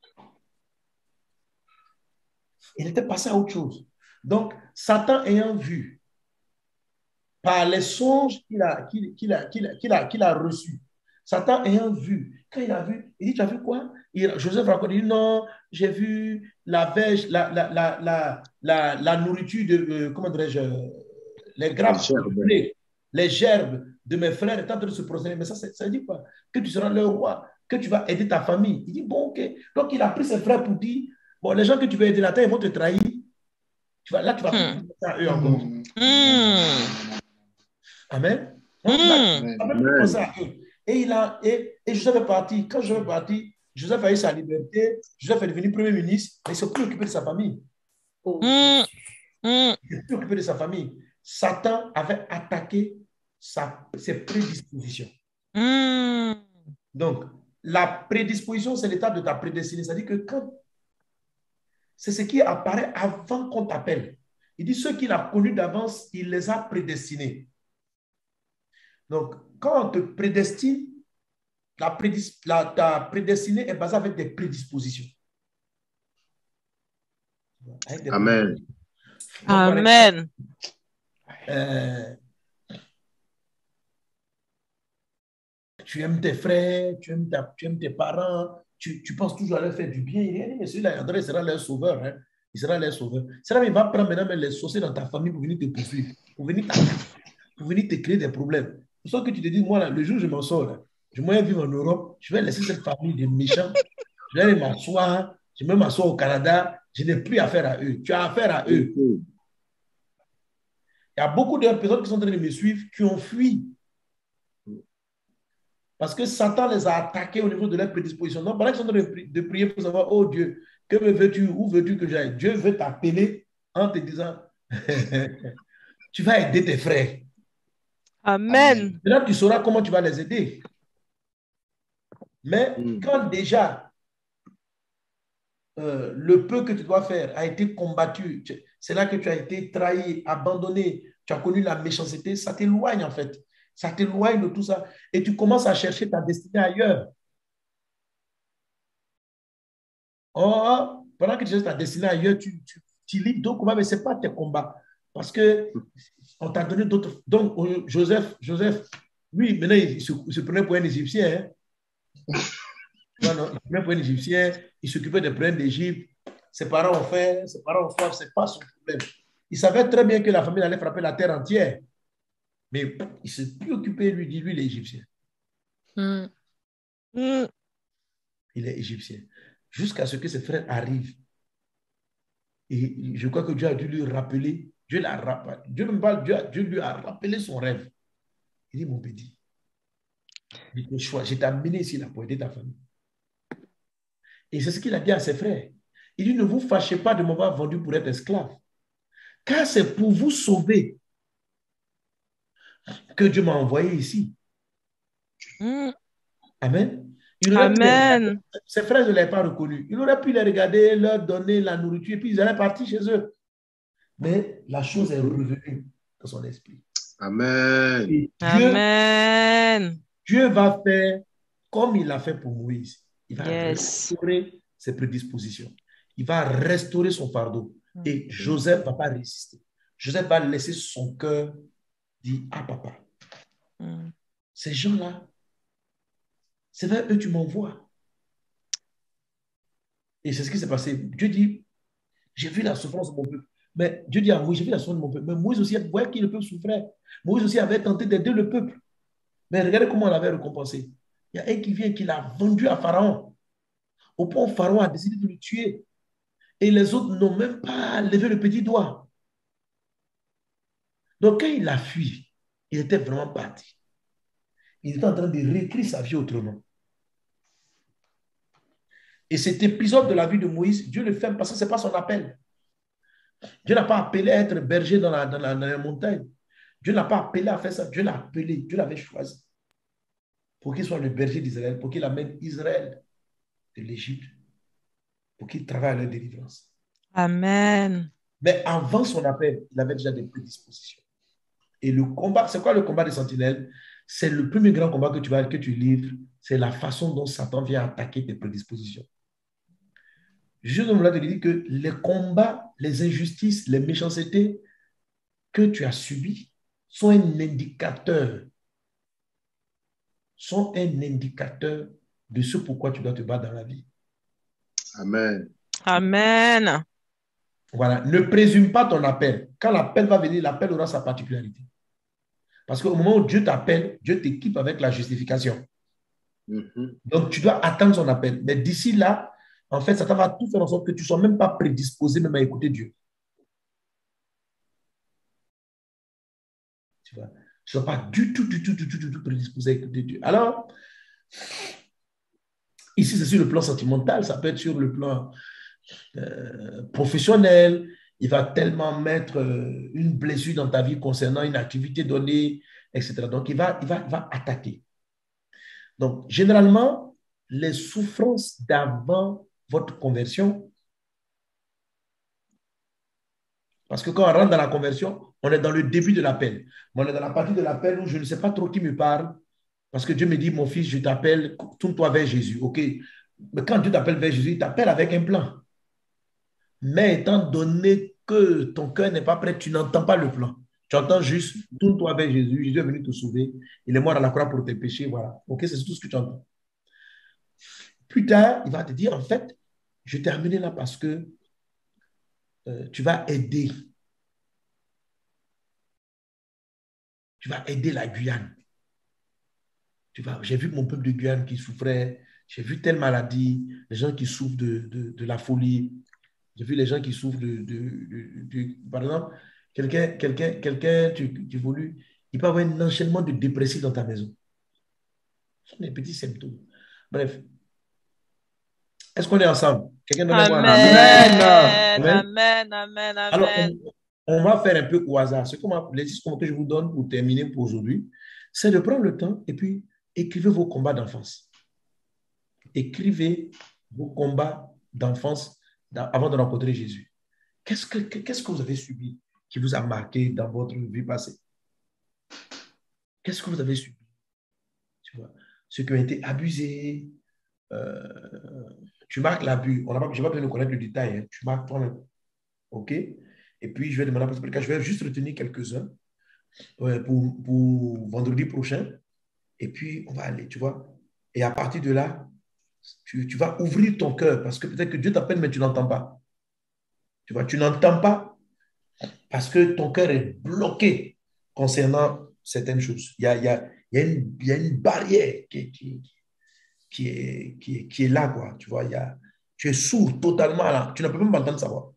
Il était passé à autre chose. Donc, Satan ayant vu par les songes qu'il a, qu'il, qu'il a, qu'il a, qu'il a, qu'il a reçus, Satan ayant vu, quand il a vu, il dit, tu as vu quoi? Il, Joseph raconte, il dit, non, j'ai vu la vêche, la, la, la, la, la, la nourriture de, euh, comment dirais-je, les grappes, les, les gerbes de mes frères étant en train de se prosterner. Mais ça, ça dit quoi? Que tu seras leur roi, que tu vas aider ta famille. Il dit, bon, ok. Donc, il a pris ses frères pour dire, bon, les gens que tu veux aider là-dedans, ils vont te trahir. Tu vas, là, tu vas hmm. plus à eux encore. Hmm. Amen. Donc, là, tu vas plus penser à eux. Et, il a, et, et Joseph est parti. Quand Joseph est parti, Joseph a eu sa liberté. Joseph est devenu premier ministre, mais il s'est plus occupé de sa famille. Mm. Mm. Il s'est plus occupé de sa famille. Satan avait attaqué c'est prédisposition. Mm. Donc, la prédisposition, c'est l'état de ta prédestinée. C'est-à-dire que quand c'est ce qui apparaît avant qu'on t'appelle. Il dit ceux qu'il a connus d'avance, il les a prédestinés. Donc, quand on te prédestine, la prédis, la, ta prédestinée est basée avec des prédispositions. Avec des Amen. Donc, Amen. Euh, tu aimes tes frères, tu aimes, ta, tu aimes tes parents, tu, tu penses toujours à leur faire du bien. Mais celui-là, André sera leur sauveur. Hein. Il sera leur sauveur. C'est-à-dire qu'il va prendre maintenant les sorciers dans ta famille pour venir te poursuivre, pour venir, pour venir te créer des problèmes. Pour ça que tu te dis, moi, là, le jour où je m'en sors, là, je vais vivre en Europe, je vais laisser cette famille de méchants, je vais aller m'asseoir, je vais m'asseoir au Canada, je n'ai plus affaire à eux. Tu as affaire à eux. Il y a beaucoup de personnes qui sont en train de me suivre qui ont fui. Parce que Satan les a attaqués au niveau de leur prédisposition. Donc, pendant qu'ils sont en train de prier pour savoir, oh Dieu, que me veux-tu, où veux-tu que j'aille? Dieu veut t'appeler en te disant, tu vas aider tes frères. Amen. Là, tu sauras comment tu vas les aider. Mais mm. quand déjà euh, le peu que tu dois faire a été combattu, c'est là que tu as été trahi, abandonné, tu as connu la méchanceté, ça t'éloigne en fait. Ça t'éloigne de tout ça. Et tu commences à chercher ta destinée ailleurs. Or, pendant que tu cherches ta destinée ailleurs, tu, tu, tu lis d'autres combats, mais ce n'est pas tes combats. Parce qu'on t'a donné d'autres. Donc, Joseph, Joseph, lui, maintenant, il se, il se prenait pour un Égyptien. Hein? Non, non, il se prenait pour un Égyptien. Il s'occupait des problèmes d'Égypte. Ses parents ont fait, ses parents ont soif, ce n'est pas son problème. Il savait très bien que la famille allait frapper la terre entière. Mais il s'est plus occupé, lui, dit lui, il est égyptien. Mm. Mm. Il est égyptien. Jusqu'à ce que ses frères arrivent. Et je crois que Dieu a dû lui rappeler, Dieu l'a rappelé, Dieu, me parle, Dieu, Dieu lui a rappelé son rêve. Il dit, mon petit, je t'ai amené ici là pour aider ta famille. Et c'est ce qu'il a dit à ses frères. Il dit, ne vous fâchez pas de m'avoir vendu pour être esclave, car c'est pour vous sauver que Dieu m'a envoyé ici. Mm. Amen. Amen. Pu, ses frères ne l'avaient pas reconnu. Il aurait pu les regarder, leur donner la nourriture, et puis ils allaient partir chez eux. Mais la chose est revenue dans son esprit. Amen. Dieu, Amen. Dieu va faire comme il l'a fait pour Moïse. Il va yes. restaurer ses prédispositions. Il va restaurer son fardeau. Et Joseph ne va pas résister. Joseph va laisser son cœur dire, ah papa, mm. ces gens-là, c'est vers eux tu m'envoies. Et c'est ce qui s'est passé. Dieu dit, j'ai vu la souffrance de mon peuple. Mais Dieu dit à Moïse, j'ai vu la souffrance de mon peuple. Mais Moïse aussi, vous voyez qui le peuple souffrait. Moïse aussi avait tenté d'aider le peuple. Mais regardez comment on l'avait récompensé. Il y a un qui vient qui l'a vendu à Pharaon. Au point où Pharaon a décidé de le tuer. Et les autres n'ont même pas levé le petit doigt. Donc quand il a fui, il était vraiment parti. Il était en train de réécrire sa vie autrement. Et cet épisode de la vie de Moïse, Dieu le fait parce que ce n'est pas son appel. Dieu n'a pas appelé à être berger dans la, dans la, dans la montagne. Dieu n'a pas appelé à faire ça. Dieu l'a appelé, Dieu l'avait choisi pour qu'il soit le berger d'Israël, pour qu'il amène Israël de l'Égypte, pour qu'il travaille à leur délivrance. Amen. Mais avant son appel, il avait déjà des prédispositions. Et le combat, c'est quoi le combat des sentinelles? C'est le premier grand combat que tu, vas, que tu livres, c'est la façon dont Satan vient attaquer tes prédispositions. Je me voulais te dire que les combats, les injustices, les méchancetés que tu as subies sont un indicateur, sont un indicateur de ce pourquoi tu dois te battre dans la vie. Amen. Amen. Voilà, ne présume pas ton appel. Quand l'appel va venir, l'appel aura sa particularité. Parce qu'au moment où Dieu t'appelle, Dieu t'équipe avec la justification. Mm-hmm. Donc, tu dois attendre son appel. Mais d'ici là, en fait, Satan va tout faire en sorte que tu ne sois même pas prédisposé même à écouter Dieu. Tu vois, tu ne sois pas du tout, du tout, du tout, du tout prédisposé à écouter Dieu. Alors, ici, c'est sur le plan sentimental, ça peut être sur le plan euh, professionnel. Il va tellement mettre euh, une blessure dans ta vie concernant une activité donnée, et cetera. Donc, il va, il va, il va attaquer. Donc, généralement, les souffrances d'avant votre conversion, parce que quand on rentre dans la conversion, on est dans le début de l'appel. On est dans la partie de l'appel où je ne sais pas trop qui me parle, parce que Dieu me dit, mon fils, je t'appelle, tourne-toi vers Jésus. OK. Mais quand Dieu t'appelle vers Jésus, il t'appelle avec un plan. Mais étant donné que ton cœur n'est pas prêt, tu n'entends pas le plan. Tu entends juste, tourne-toi vers Jésus, Jésus est venu te sauver, il est mort à la croix pour tes péchés, voilà. OK, c'est tout ce que tu entends. Plus tard, il va te dire, en fait, je t'ai amené là parce que euh, tu vas aider. Tu vas aider la Guyane. Tu vas, j'ai vu mon peuple de Guyane qui souffrait, j'ai vu telle maladie, les gens qui souffrent de, de, de la folie, j'ai vu les gens qui souffrent de, de, de, de par exemple, quelqu'un, quelqu'un, quelqu'un, tu, tu voulu, il peut avoir un enchaînement de dépressifs dans ta maison. Ce sont des petits symptômes. Bref. Est-ce qu'on est ensemble? Quelqu'un donne moi un Amen. amen. Amen. Amen. Amen. Alors, on, on va faire un peu au hasard. Ce que les dix que je vous donne pour terminer pour aujourd'hui, c'est de prendre le temps et puis écrivez vos combats d'enfance. Écrivez vos combats d'enfance avant de rencontrer Jésus. Qu'est-ce que, qu'est-ce que vous avez subi qui vous a marqué dans votre vie passée? Qu'est-ce que vous avez subi? Tu vois, ceux qui ont été abusés. Euh, tu marques l'abus. Je n'ai pas besoin de connaître le détail. Hein. Tu marques toi-même. OK? Et puis, je vais demander à Pasteur, je vais juste retenir quelques-uns euh, pour, pour vendredi prochain. Et puis, on va aller, tu vois. Et à partir de là, tu, tu vas ouvrir ton cœur parce que peut-être que Dieu t'appelle, mais tu n'entends pas. Tu vois, tu n'entends pas parce que ton cœur est bloqué concernant certaines choses. Il y a, il y a, il y a, une, il y a une barrière qui, qui, qui, est, qui, est, qui est là, quoi. Tu vois, il y a, tu es sourd totalement là. Tu ne peux même pas entendre sa voix.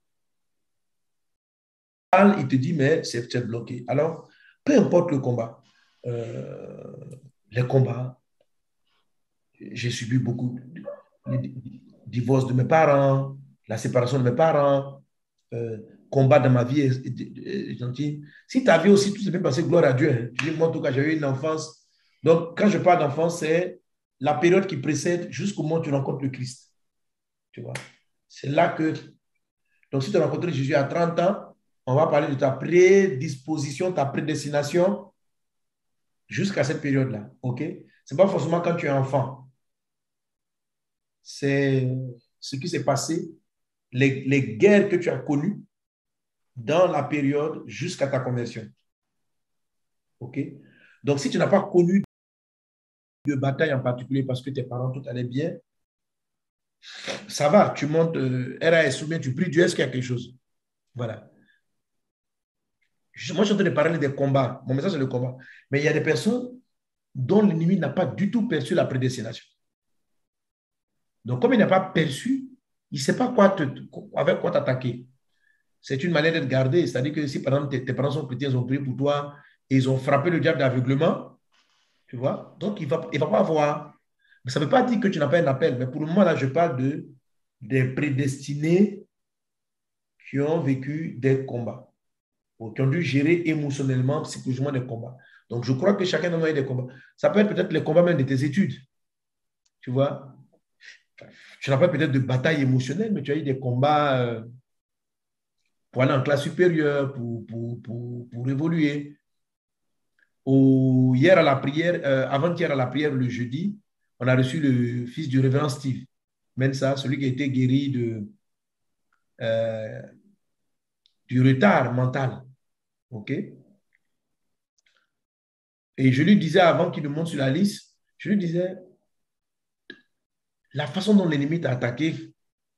Il te dit, mais c'est bloqué. Alors, peu importe le combat, euh, les combats, j'ai subi beaucoup de divorce de mes parents, la séparation de mes parents, euh, combat dans ma vie est, est, est gentil. Si ta vie aussi, tout s'est bien passé, gloire à Dieu. Hein. Je dis, moi, en tout cas, j'ai eu une enfance. Donc, quand je parle d'enfance, c'est la période qui précède jusqu'au moment où tu rencontres le Christ. Tu vois, c'est là que... Donc, si tu as rencontré Jésus à trente ans, on va parler de ta prédisposition, ta prédestination jusqu'à cette période-là. OK? Ce n'est pas forcément quand tu es enfant. C'est ce qui s'est passé, les, les guerres que tu as connues dans la période jusqu'à ta conversion. OK? Donc, si tu n'as pas connu de bataille en particulier parce que tes parents, tout allait bien, ça va, tu montes euh, R A S ou bien tu pries Dieu, est-ce qu'il y a quelque chose? Voilà. Moi, je suis en train de parler des combats. Mon message, c'est le combat. Mais il y a des personnes dont l'ennemi n'a pas du tout perçu la prédestination. Donc, comme il n'a pas perçu, il ne sait pas quoi te, avec quoi t'attaquer. C'est une manière d'être gardé. C'est-à-dire que si, par exemple, tes, tes parents sont chrétiens, ils ont prié pour toi, et ils ont frappé le diable d'aveuglement, tu vois, donc il ne va, il va pas voir. Mais ça ne veut pas dire que tu n'as pas un appel. Mais pour le moment, là, je parle de, des prédestinés qui ont vécu des combats, qui ont dû gérer émotionnellement, psychologiquement des combats. Donc, je crois que chacun d'entre nous a des combats. Ça peut être peut-être les combats même de tes études. Tu vois, tu n'as pas peut-être de bataille émotionnelle, mais tu as eu des combats euh, pour aller en classe supérieure, pour, pour, pour, pour évoluer. Au, hier à la prière, euh, avant-hier à la prière, le jeudi, on a reçu le fils du révérend Steve Mensa, celui qui a été guéri de, euh, du retard mental. OK? Et je lui disais avant qu'il me monte sur la liste, je lui disais, la façon dont l'ennemi t'a attaqué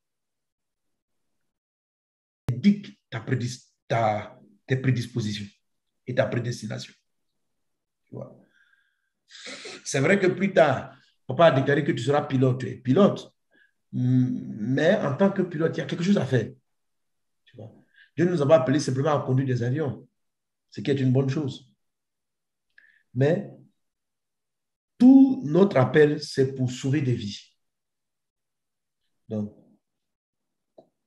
indique ta prédis ta, tes prédispositions et ta prédestination. C'est vrai que plus tard, papa a déclaré que tu seras pilote. Tu es pilote. Mais en tant que pilote, il y a quelque chose à faire. Tu vois? Dieu ne nous a pas appelés simplement à conduire des avions, ce qui est une bonne chose. Mais tout notre appel, c'est pour sauver des vies. Donc,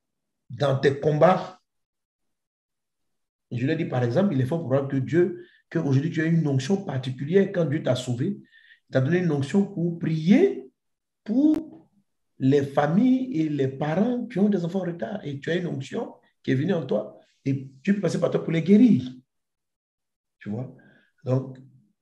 dans tes combats, je l'ai dit par exemple, il est fort probable que Dieu qu'aujourd'hui tu as une onction particulière quand Dieu t'a sauvé. Il t'a donné une onction pour prier pour les familles et les parents qui ont des enfants en retard. Et tu as une onction qui est venue en toi et Dieu peut passer par toi pour les guérir. Tu vois? Donc,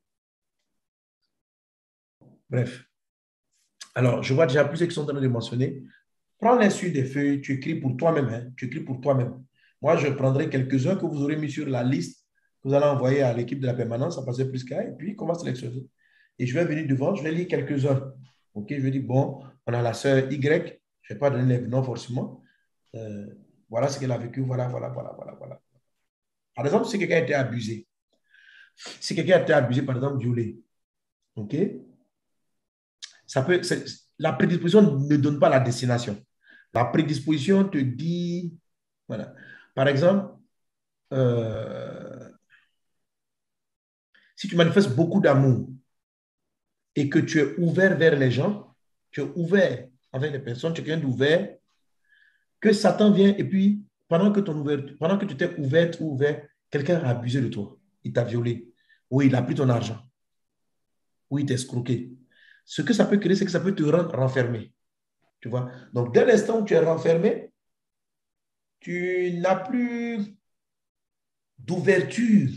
bref. Alors, je vois déjà plusieurs qui sont en train de mentionner. Prends les suites des feuilles, tu écris pour toi-même. Hein, tu écris pour toi-même. Moi, je prendrai quelques-uns que vous aurez mis sur la liste que vous allez envoyer à l'équipe de la permanence, à passer plus qu'à, et puis on va sélectionner. Et je vais venir devant, je vais lire quelques-uns. OK, je vais dire, bon, on a la sœur Y, je ne vais pas donner les noms forcément. Euh, voilà ce qu'elle a vécu, voilà, voilà, voilà, voilà, voilà. Par exemple, si quelqu'un a été abusé, si quelqu'un a été abusé, par exemple, violé, OK, ça peut, la prédisposition ne donne pas la destination. La prédisposition te dit, voilà. Par exemple, euh, si tu manifestes beaucoup d'amour et que tu es ouvert vers les gens, tu es ouvert envers les personnes, tu es quelqu'un d'ouvert, que Satan vient et puis, pendant que, ton ouverture, pendant que tu t'es ouverte ou ouvert, quelqu'un a abusé de toi. Il t'a violé. Ou il a pris ton argent. Ou il t'a escroqué. Ce que ça peut créer, c'est que ça peut te rendre renfermé. Tu vois? Donc, dès l'instant où tu es renfermé, tu n'as plus d'ouverture.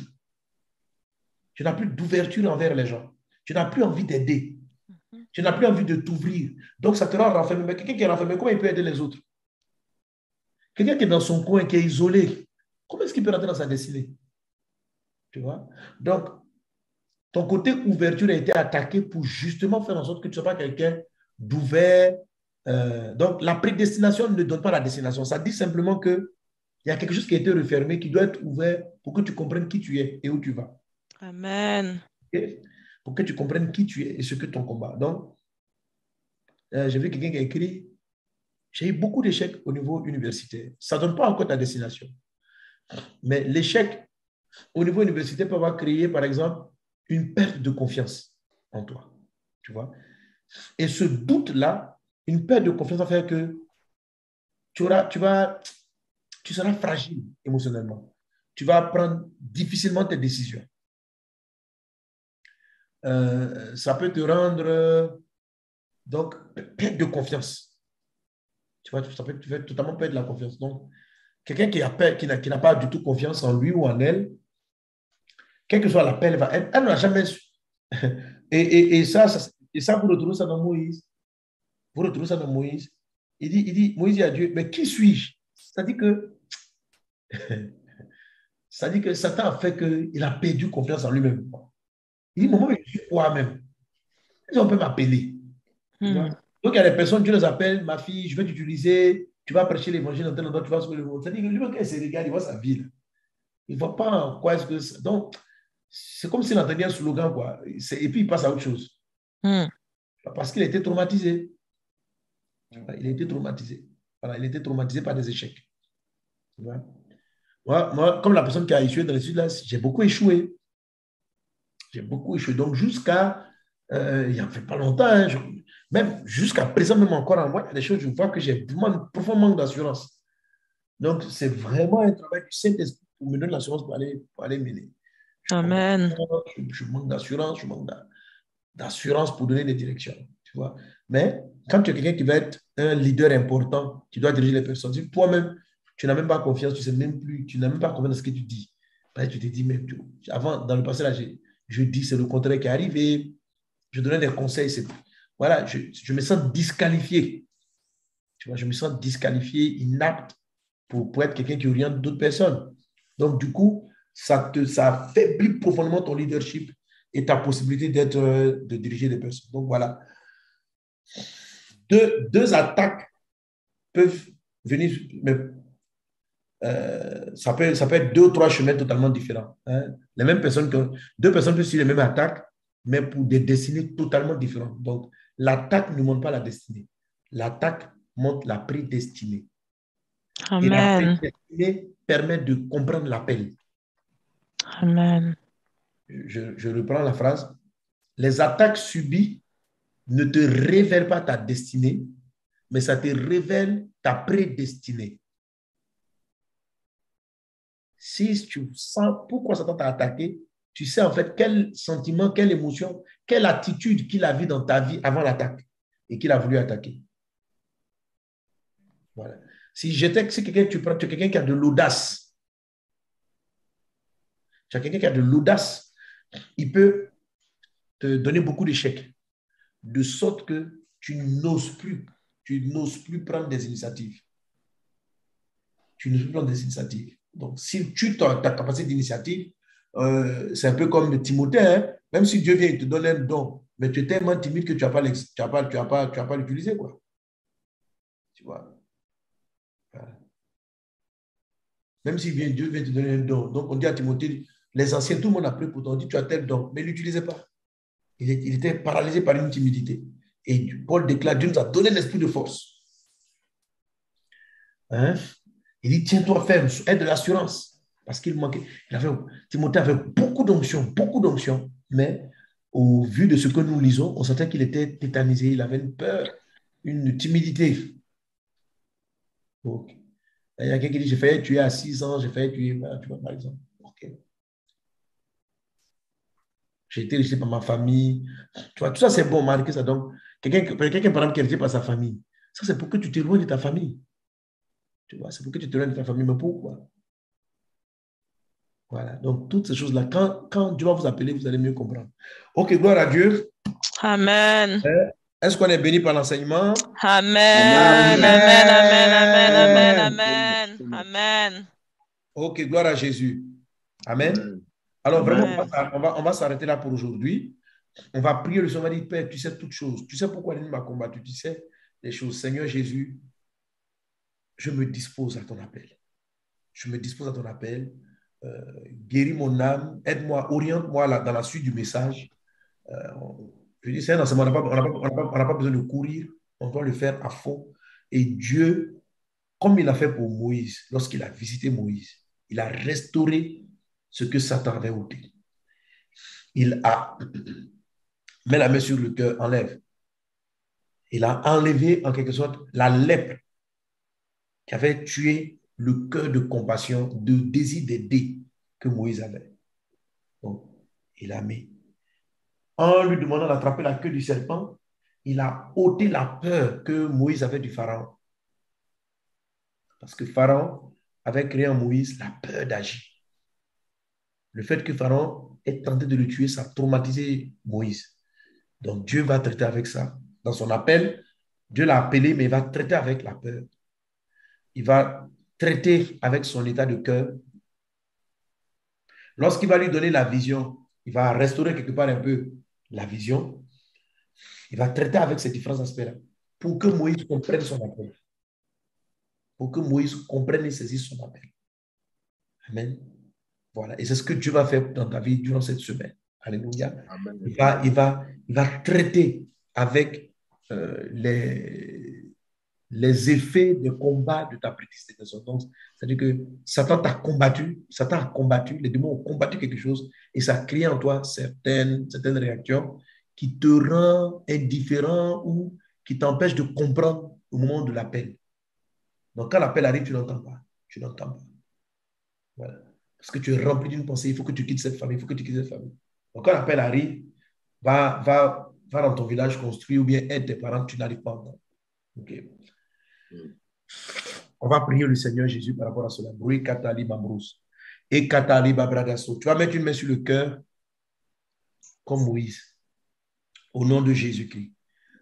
Tu n'as plus d'ouverture envers les gens. Tu n'as plus envie d'aider. Tu n'as plus envie de t'ouvrir. Donc, ça te rend renfermé. Mais quelqu'un qui est renfermé, comment il peut aider les autres? Quelqu'un qui est dans son coin, qui est isolé, comment est-ce qu'il peut rentrer dans sa destinée? Tu vois? Donc, ton côté ouverture a été attaqué pour justement faire en sorte que tu ne sois pas quelqu'un d'ouvert. Euh, donc, la prédestination ne donne pas la destination. Ça dit simplement qu'il y a quelque chose qui a été refermé, qui doit être ouvert pour que tu comprennes qui tu es et où tu vas. Amen. Okay? Pour que tu comprennes qui tu es et ce que ton combat. Donc, euh, j'ai vu quelqu'un qui a écrit, j'ai eu beaucoup d'échecs au niveau universitaire. Ça ne donne pas encore ta destination. Mais l'échec au niveau universitaire peut avoir créé, par exemple, une perte de confiance en toi. Tu vois? Et ce doute-là, une perte de confiance va faire que tu, auras, tu, vas, tu seras fragile émotionnellement. Tu vas prendre difficilement tes décisions. Euh, ça peut te rendre euh, donc perte de confiance. Tu vois, ça peut te faire totalement perdre la confiance. Donc, quelqu'un qui n'a qui n'a, qui n'a pas du tout confiance en lui ou en elle, quel que soit l'appel, elle, elle n'a jamais su. Et, et, et, ça, ça, et ça, vous retrouvez ça dans Moïse. Vous retrouvez ça dans Moïse. Il dit, il dit Moïse dit à Dieu, mais qui suis-je? C'est-à-dire que, c'est-à-dire que Satan a fait qu'il a perdu confiance en lui-même. Il dit, moi, je suis toi-même. On peut m'appeler. Mm. Donc, il y a des personnes, Dieu les appelle, ma fille, je vais t'utiliser, tu vas prêcher l'évangile dans tel endroit, tu vas sauver le monde. C'est-à-dire que lui-même, quand il se regarde, il voit sa vie. Là. Il ne voit pas en quoi est-ce que... Donc, c'est comme s'il entendait un slogan, quoi. Et puis, il passe à autre chose. Mm. Parce qu'il a été traumatisé. Il a été traumatisé. Voilà, il a été traumatisé par des échecs. Tu vois? Moi, moi, comme la personne qui a échoué dans les études, là, j'ai beaucoup échoué. J'ai beaucoup échoué. Donc, jusqu'à... Euh, il n'y en fait pas longtemps, hein, je, même jusqu'à présent, même encore en moi, il y a des choses, je vois que j'ai vraiment un profond manque d'assurance. Donc, c'est vraiment un travail du Saint-Esprit pour me donner l'assurance pour aller, pour aller mener. Je Amen. Je, je manque d'assurance, je manque d'assurance pour donner des directions. Tu vois? Mais quand tu es quelqu'un qui va être un leader important, tu dois diriger les personnes. Si toi-même, tu n'as même pas confiance, tu sais même plus, tu n'as même pas confiance dans ce que tu dis. Ben, tu te dis, mais tu, avant, dans le passé, là, je dis, c'est le contraire qui est arrivé. Je donnais des conseils. Voilà, je, je me sens disqualifié. Tu vois, je me sens disqualifié, inapte pour, pour être quelqu'un qui oriente d'autres personnes. Donc, du coup, ça, te, ça affaiblit profondément ton leadership et ta possibilité d'être, de diriger des personnes. Donc, voilà. Deux, deux attaques peuvent venir, mais, euh, ça, peut, ça peut être deux ou trois chemins totalement différents. Hein. Les mêmes personnes, que, deux personnes peuvent suivre les mêmes attaques, mais pour des destinées totalement différentes. Donc, l'attaque ne montre pas la destinée. L'attaque montre la prédestinée. Amen. Et la prédestinée permet de comprendre l'appel. Amen. Je, je reprends la phrase. Les attaques subies ne te révèlent pas ta destinée, mais ça te révèle ta prédestinée. Si tu sens pourquoi Satan t'a attaqué, tu sais en fait quel sentiment, quelle émotion, quelle attitude qu'il a vu dans ta vie avant l'attaque et qu'il a voulu attaquer. Voilà. Si j'étais, si quelqu'un, tu prends, tu es quelqu'un qui a de l'audace, tu as quelqu'un qui a de l'audace, il peut te donner beaucoup d'échecs, de sorte que tu n'oses plus, tu n'oses plus prendre des initiatives. Tu n'oses plus prendre des initiatives. Donc, si tu as ta capacité d'initiative, euh, c'est un peu comme Timothée, hein? Même si Dieu vient et te donne un don, mais tu es tellement timide que tu n'as pas, tu as pas, tu as pas, tu as pas l'utiliser, quoi. Tu vois? Voilà. Même si vient, Dieu vient te donner un don. Donc, on dit à Timothée, les anciens, tout le monde a pris pour toi, on dit, tu as tel don, mais il ne l'utilisait pas. Il, il était paralysé par une timidité. Et Paul déclare, Dieu nous a donné l'esprit de force. Hein? Il dit, tiens-toi ferme, aie de l'assurance. Parce qu'il manquait. Il avait, Timothée avait beaucoup d'onction, beaucoup d'onction. Mais au vu de ce que nous lisons, on sentait qu'il était tétanisé. Il avait une peur, une timidité. Donc, il y a quelqu'un qui dit, j'ai failli tuer à six ans, j'ai failli tuer, tu vois, par exemple. Okay. J'ai été rejeté par ma famille. Tu vois, tout ça, c'est bon, marquer ça. Donc, quelqu'un, quelqu'un par exemple, qui est rejeté par sa famille, ça, c'est pour que tu t'éloignes de ta famille. Tu vois, c'est pour que tu t'éloignes de ta famille. Mais pourquoi? Voilà. Donc, toutes ces choses-là, quand, quand Dieu va vous appeler, vous allez mieux comprendre. Ok, gloire à Dieu. Amen. Est-ce qu'on est béni par l'enseignement? Amen. Amen. Amen. Amen. Amen. Amen. Amen. Ok, gloire à Jésus. Amen. Amen. Alors, vraiment, on va, on va, on va s'arrêter là pour aujourd'hui. On va prier le Seigneur, on va dire, Père, tu sais toutes choses. Tu sais pourquoi l'ennemi m'a combattu. Tu sais les choses. Seigneur Jésus, je me dispose à ton appel. Je me dispose à ton appel. Euh, guéris mon âme. Aide-moi, oriente-moi là, dans la suite du message. Euh, je dis, c'est un enseignement, on n'a pas, on n'a pas, on n'a pas, on n'a pas besoin de courir. On doit le faire à fond. Et Dieu, comme il a fait pour Moïse, lorsqu'il a visité Moïse, il a restauré ce que Satan avait ôté. Il a mis la main sur le cœur, enlève. Il a enlevé en quelque sorte la lèpre qui avait tué le cœur de compassion, de désir d'aider que Moïse avait. Donc, il a mis. En lui demandant d'attraper la queue du serpent, il a ôté la peur que Moïse avait du Pharaon. Parce que Pharaon avait créé en Moïse la peur d'agir. Le fait que Pharaon ait tenté de le tuer, ça a traumatisé Moïse. Donc Dieu va traiter avec ça. Dans son appel, Dieu l'a appelé, mais il va traiter avec la peur. Il va traiter avec son état de cœur. Lorsqu'il va lui donner la vision, il va restaurer quelque part un peu la vision. Il va traiter avec ces différents aspects-là pour que Moïse comprenne son appel. Pour que Moïse comprenne et saisisse son appel. Amen. Voilà. Et c'est ce que Dieu va faire dans ta vie durant cette semaine. Alléluia. Amen. Il va, il va, il va traiter avec euh, les, les effets de combat de ta prédestination. Donc, c'est-à-dire que Satan t'a combattu, Satan a combattu, les démons ont combattu quelque chose et ça crée en toi certaines, certaines réactions qui te rend indifférent ou qui t'empêchent de comprendre au moment de l'appel. Donc, quand l'appel arrive, tu n'entends pas. Tu n'entends pas. Voilà. Parce que tu es rempli d'une pensée, il faut que tu quittes cette famille, il faut que tu quittes cette famille. Donc, quand l'appel arrive, va, va, va dans ton village construire ou bien aide tes parents, tu n'arrives pas à entendre. Okay. On va prier le Seigneur Jésus par rapport à cela. Brui katali mamrous. Et katali babradasso. Tu vas mettre une main sur le cœur comme Moïse. Au nom de Jésus-Christ.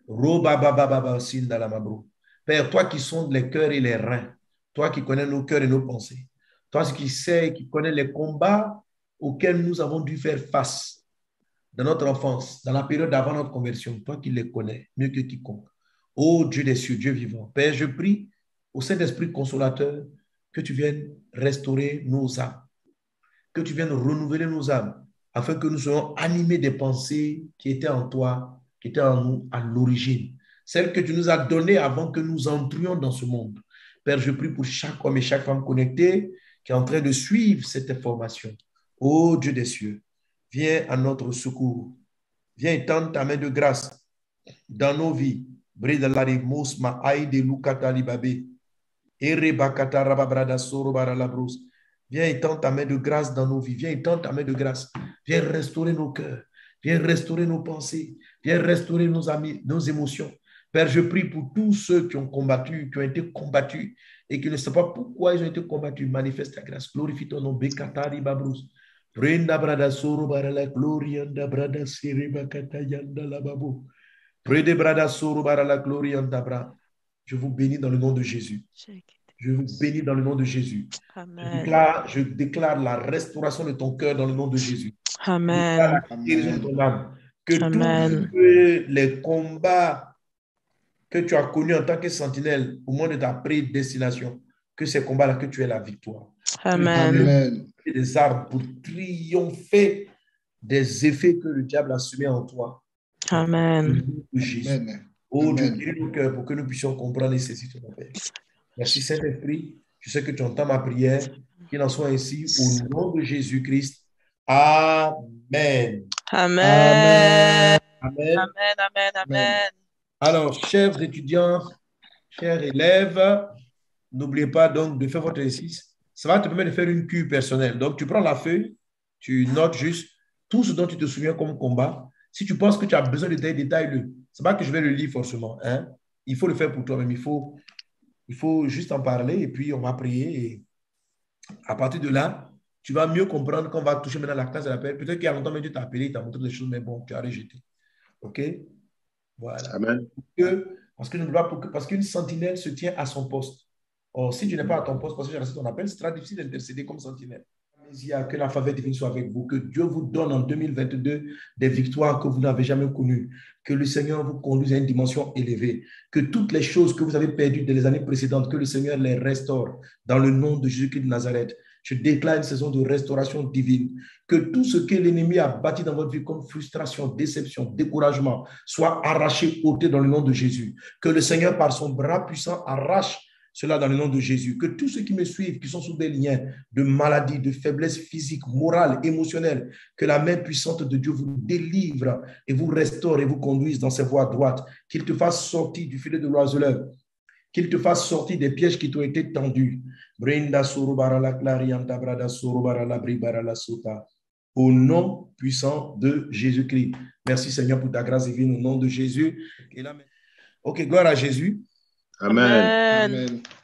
Père, toi qui sondes les cœurs et les reins, toi qui connais nos cœurs et nos pensées, toi qui sais, qui connais les combats auxquels nous avons dû faire face dans notre enfance, dans la période avant notre conversion, toi qui les connais mieux que quiconque. Ô Dieu des cieux, Dieu vivant, Père, je prie au Saint-Esprit consolateur que tu viennes restaurer nos âmes, que tu viennes renouveler nos âmes, afin que nous soyons animés des pensées qui étaient en toi, qui étaient en nous à l'origine, celles que tu nous as données avant que nous entrions dans ce monde. Père, je prie pour chaque homme et chaque femme connectée qui est en train de suivre cette information. Ô Dieu des cieux, viens à notre secours. Viens étendre ta main de grâce dans nos vies. Viens étendre ta main de grâce dans nos vies. Viens étendre ta main de grâce Viens restaurer nos cœurs. Viens restaurer nos pensées. Viens restaurer nos amis, nos émotions. Père, je prie pour tous ceux qui ont combattu, qui ont été combattus et qui ne savent pas pourquoi ils ont été combattus. Manifeste ta grâce. Glorifie ton nom. Bekatari Babrous. Prenda brada soro barala glorianda brada siriba katayanda la babo. Prede brada soro barala glorianda bra. Je vous bénis dans le nom de Jésus. Je vous bénis dans le nom de Jésus. Amen. Je déclare, je déclare la restauration de ton cœur dans le nom de Jésus. Amen. La guérison de ton âme. Que Amen. tous les combats que tu as connus en tant que sentinelle au moment de ta prédestination, que ces combats-là, que tu aies la victoire. Amen. Amen. Des armes pour triompher des effets que le diable a semés en toi. Amen. Amen. Oh, Dieu, guéris nos cœurs pour que nous puissions comprendre et saisir ton Père. Merci Saint-Esprit. Je sais que tu entends ma prière. Qu'il en soit ainsi au nom de Jésus-Christ. Amen. Amen. Amen. Amen. Amen. Amen. Alors, chers étudiants, chers élèves, n'oubliez pas donc de faire votre exercice. Ça va te permettre de faire une cure personnelle. Donc, tu prends la feuille, tu notes juste tout ce dont tu te souviens comme combat. Si tu penses que tu as besoin de détails, détaille-le. Ce n'est pas que je vais le lire forcément. Hein? Il faut le faire pour toi-même. Il faut, il faut juste en parler et puis on va prier. Et à partir de là, tu vas mieux comprendre qu'on va toucher maintenant la classe de l'appel. Peut-être qu'il y a longtemps, mais tu t'as appelé, il t'a montré des choses, mais bon, tu as rejeté. OK? Voilà. Amen. Parce que, parce qu'une sentinelle se tient à son poste. Or, si tu n'es pas à ton poste, parce que j'ai reçu ton appel, c'est très difficile d'intercéder comme sentinelle. Que la faveur divine soit avec vous, que Dieu vous donne en deux mille vingt-deux des victoires que vous n'avez jamais connues, que le Seigneur vous conduise à une dimension élevée, que toutes les choses que vous avez perdues dans les années précédentes, que le Seigneur les restaure dans le nom de Jésus-Christ de Nazareth. Je déclare une saison de restauration divine, que tout ce que l'ennemi a bâti dans votre vie comme frustration, déception, découragement, soit arraché, ôté dans le nom de Jésus, que le Seigneur par son bras puissant arrache cela dans le nom de Jésus. Que tous ceux qui me suivent, qui sont sous des liens de maladie, de faiblesse physique, morale, émotionnelle, que la main puissante de Dieu vous délivre et vous restaure et vous conduise dans ses voies droites. Qu'il te fasse sortir du filet de l'oiseleur. Qu'il te fasse sortir des pièges qui t'ont été tendus. Au nom puissant de Jésus-Christ. Merci Seigneur pour ta grâce divine au nom de Jésus. Ok, gloire à Jésus. Amen. Amen. Amen.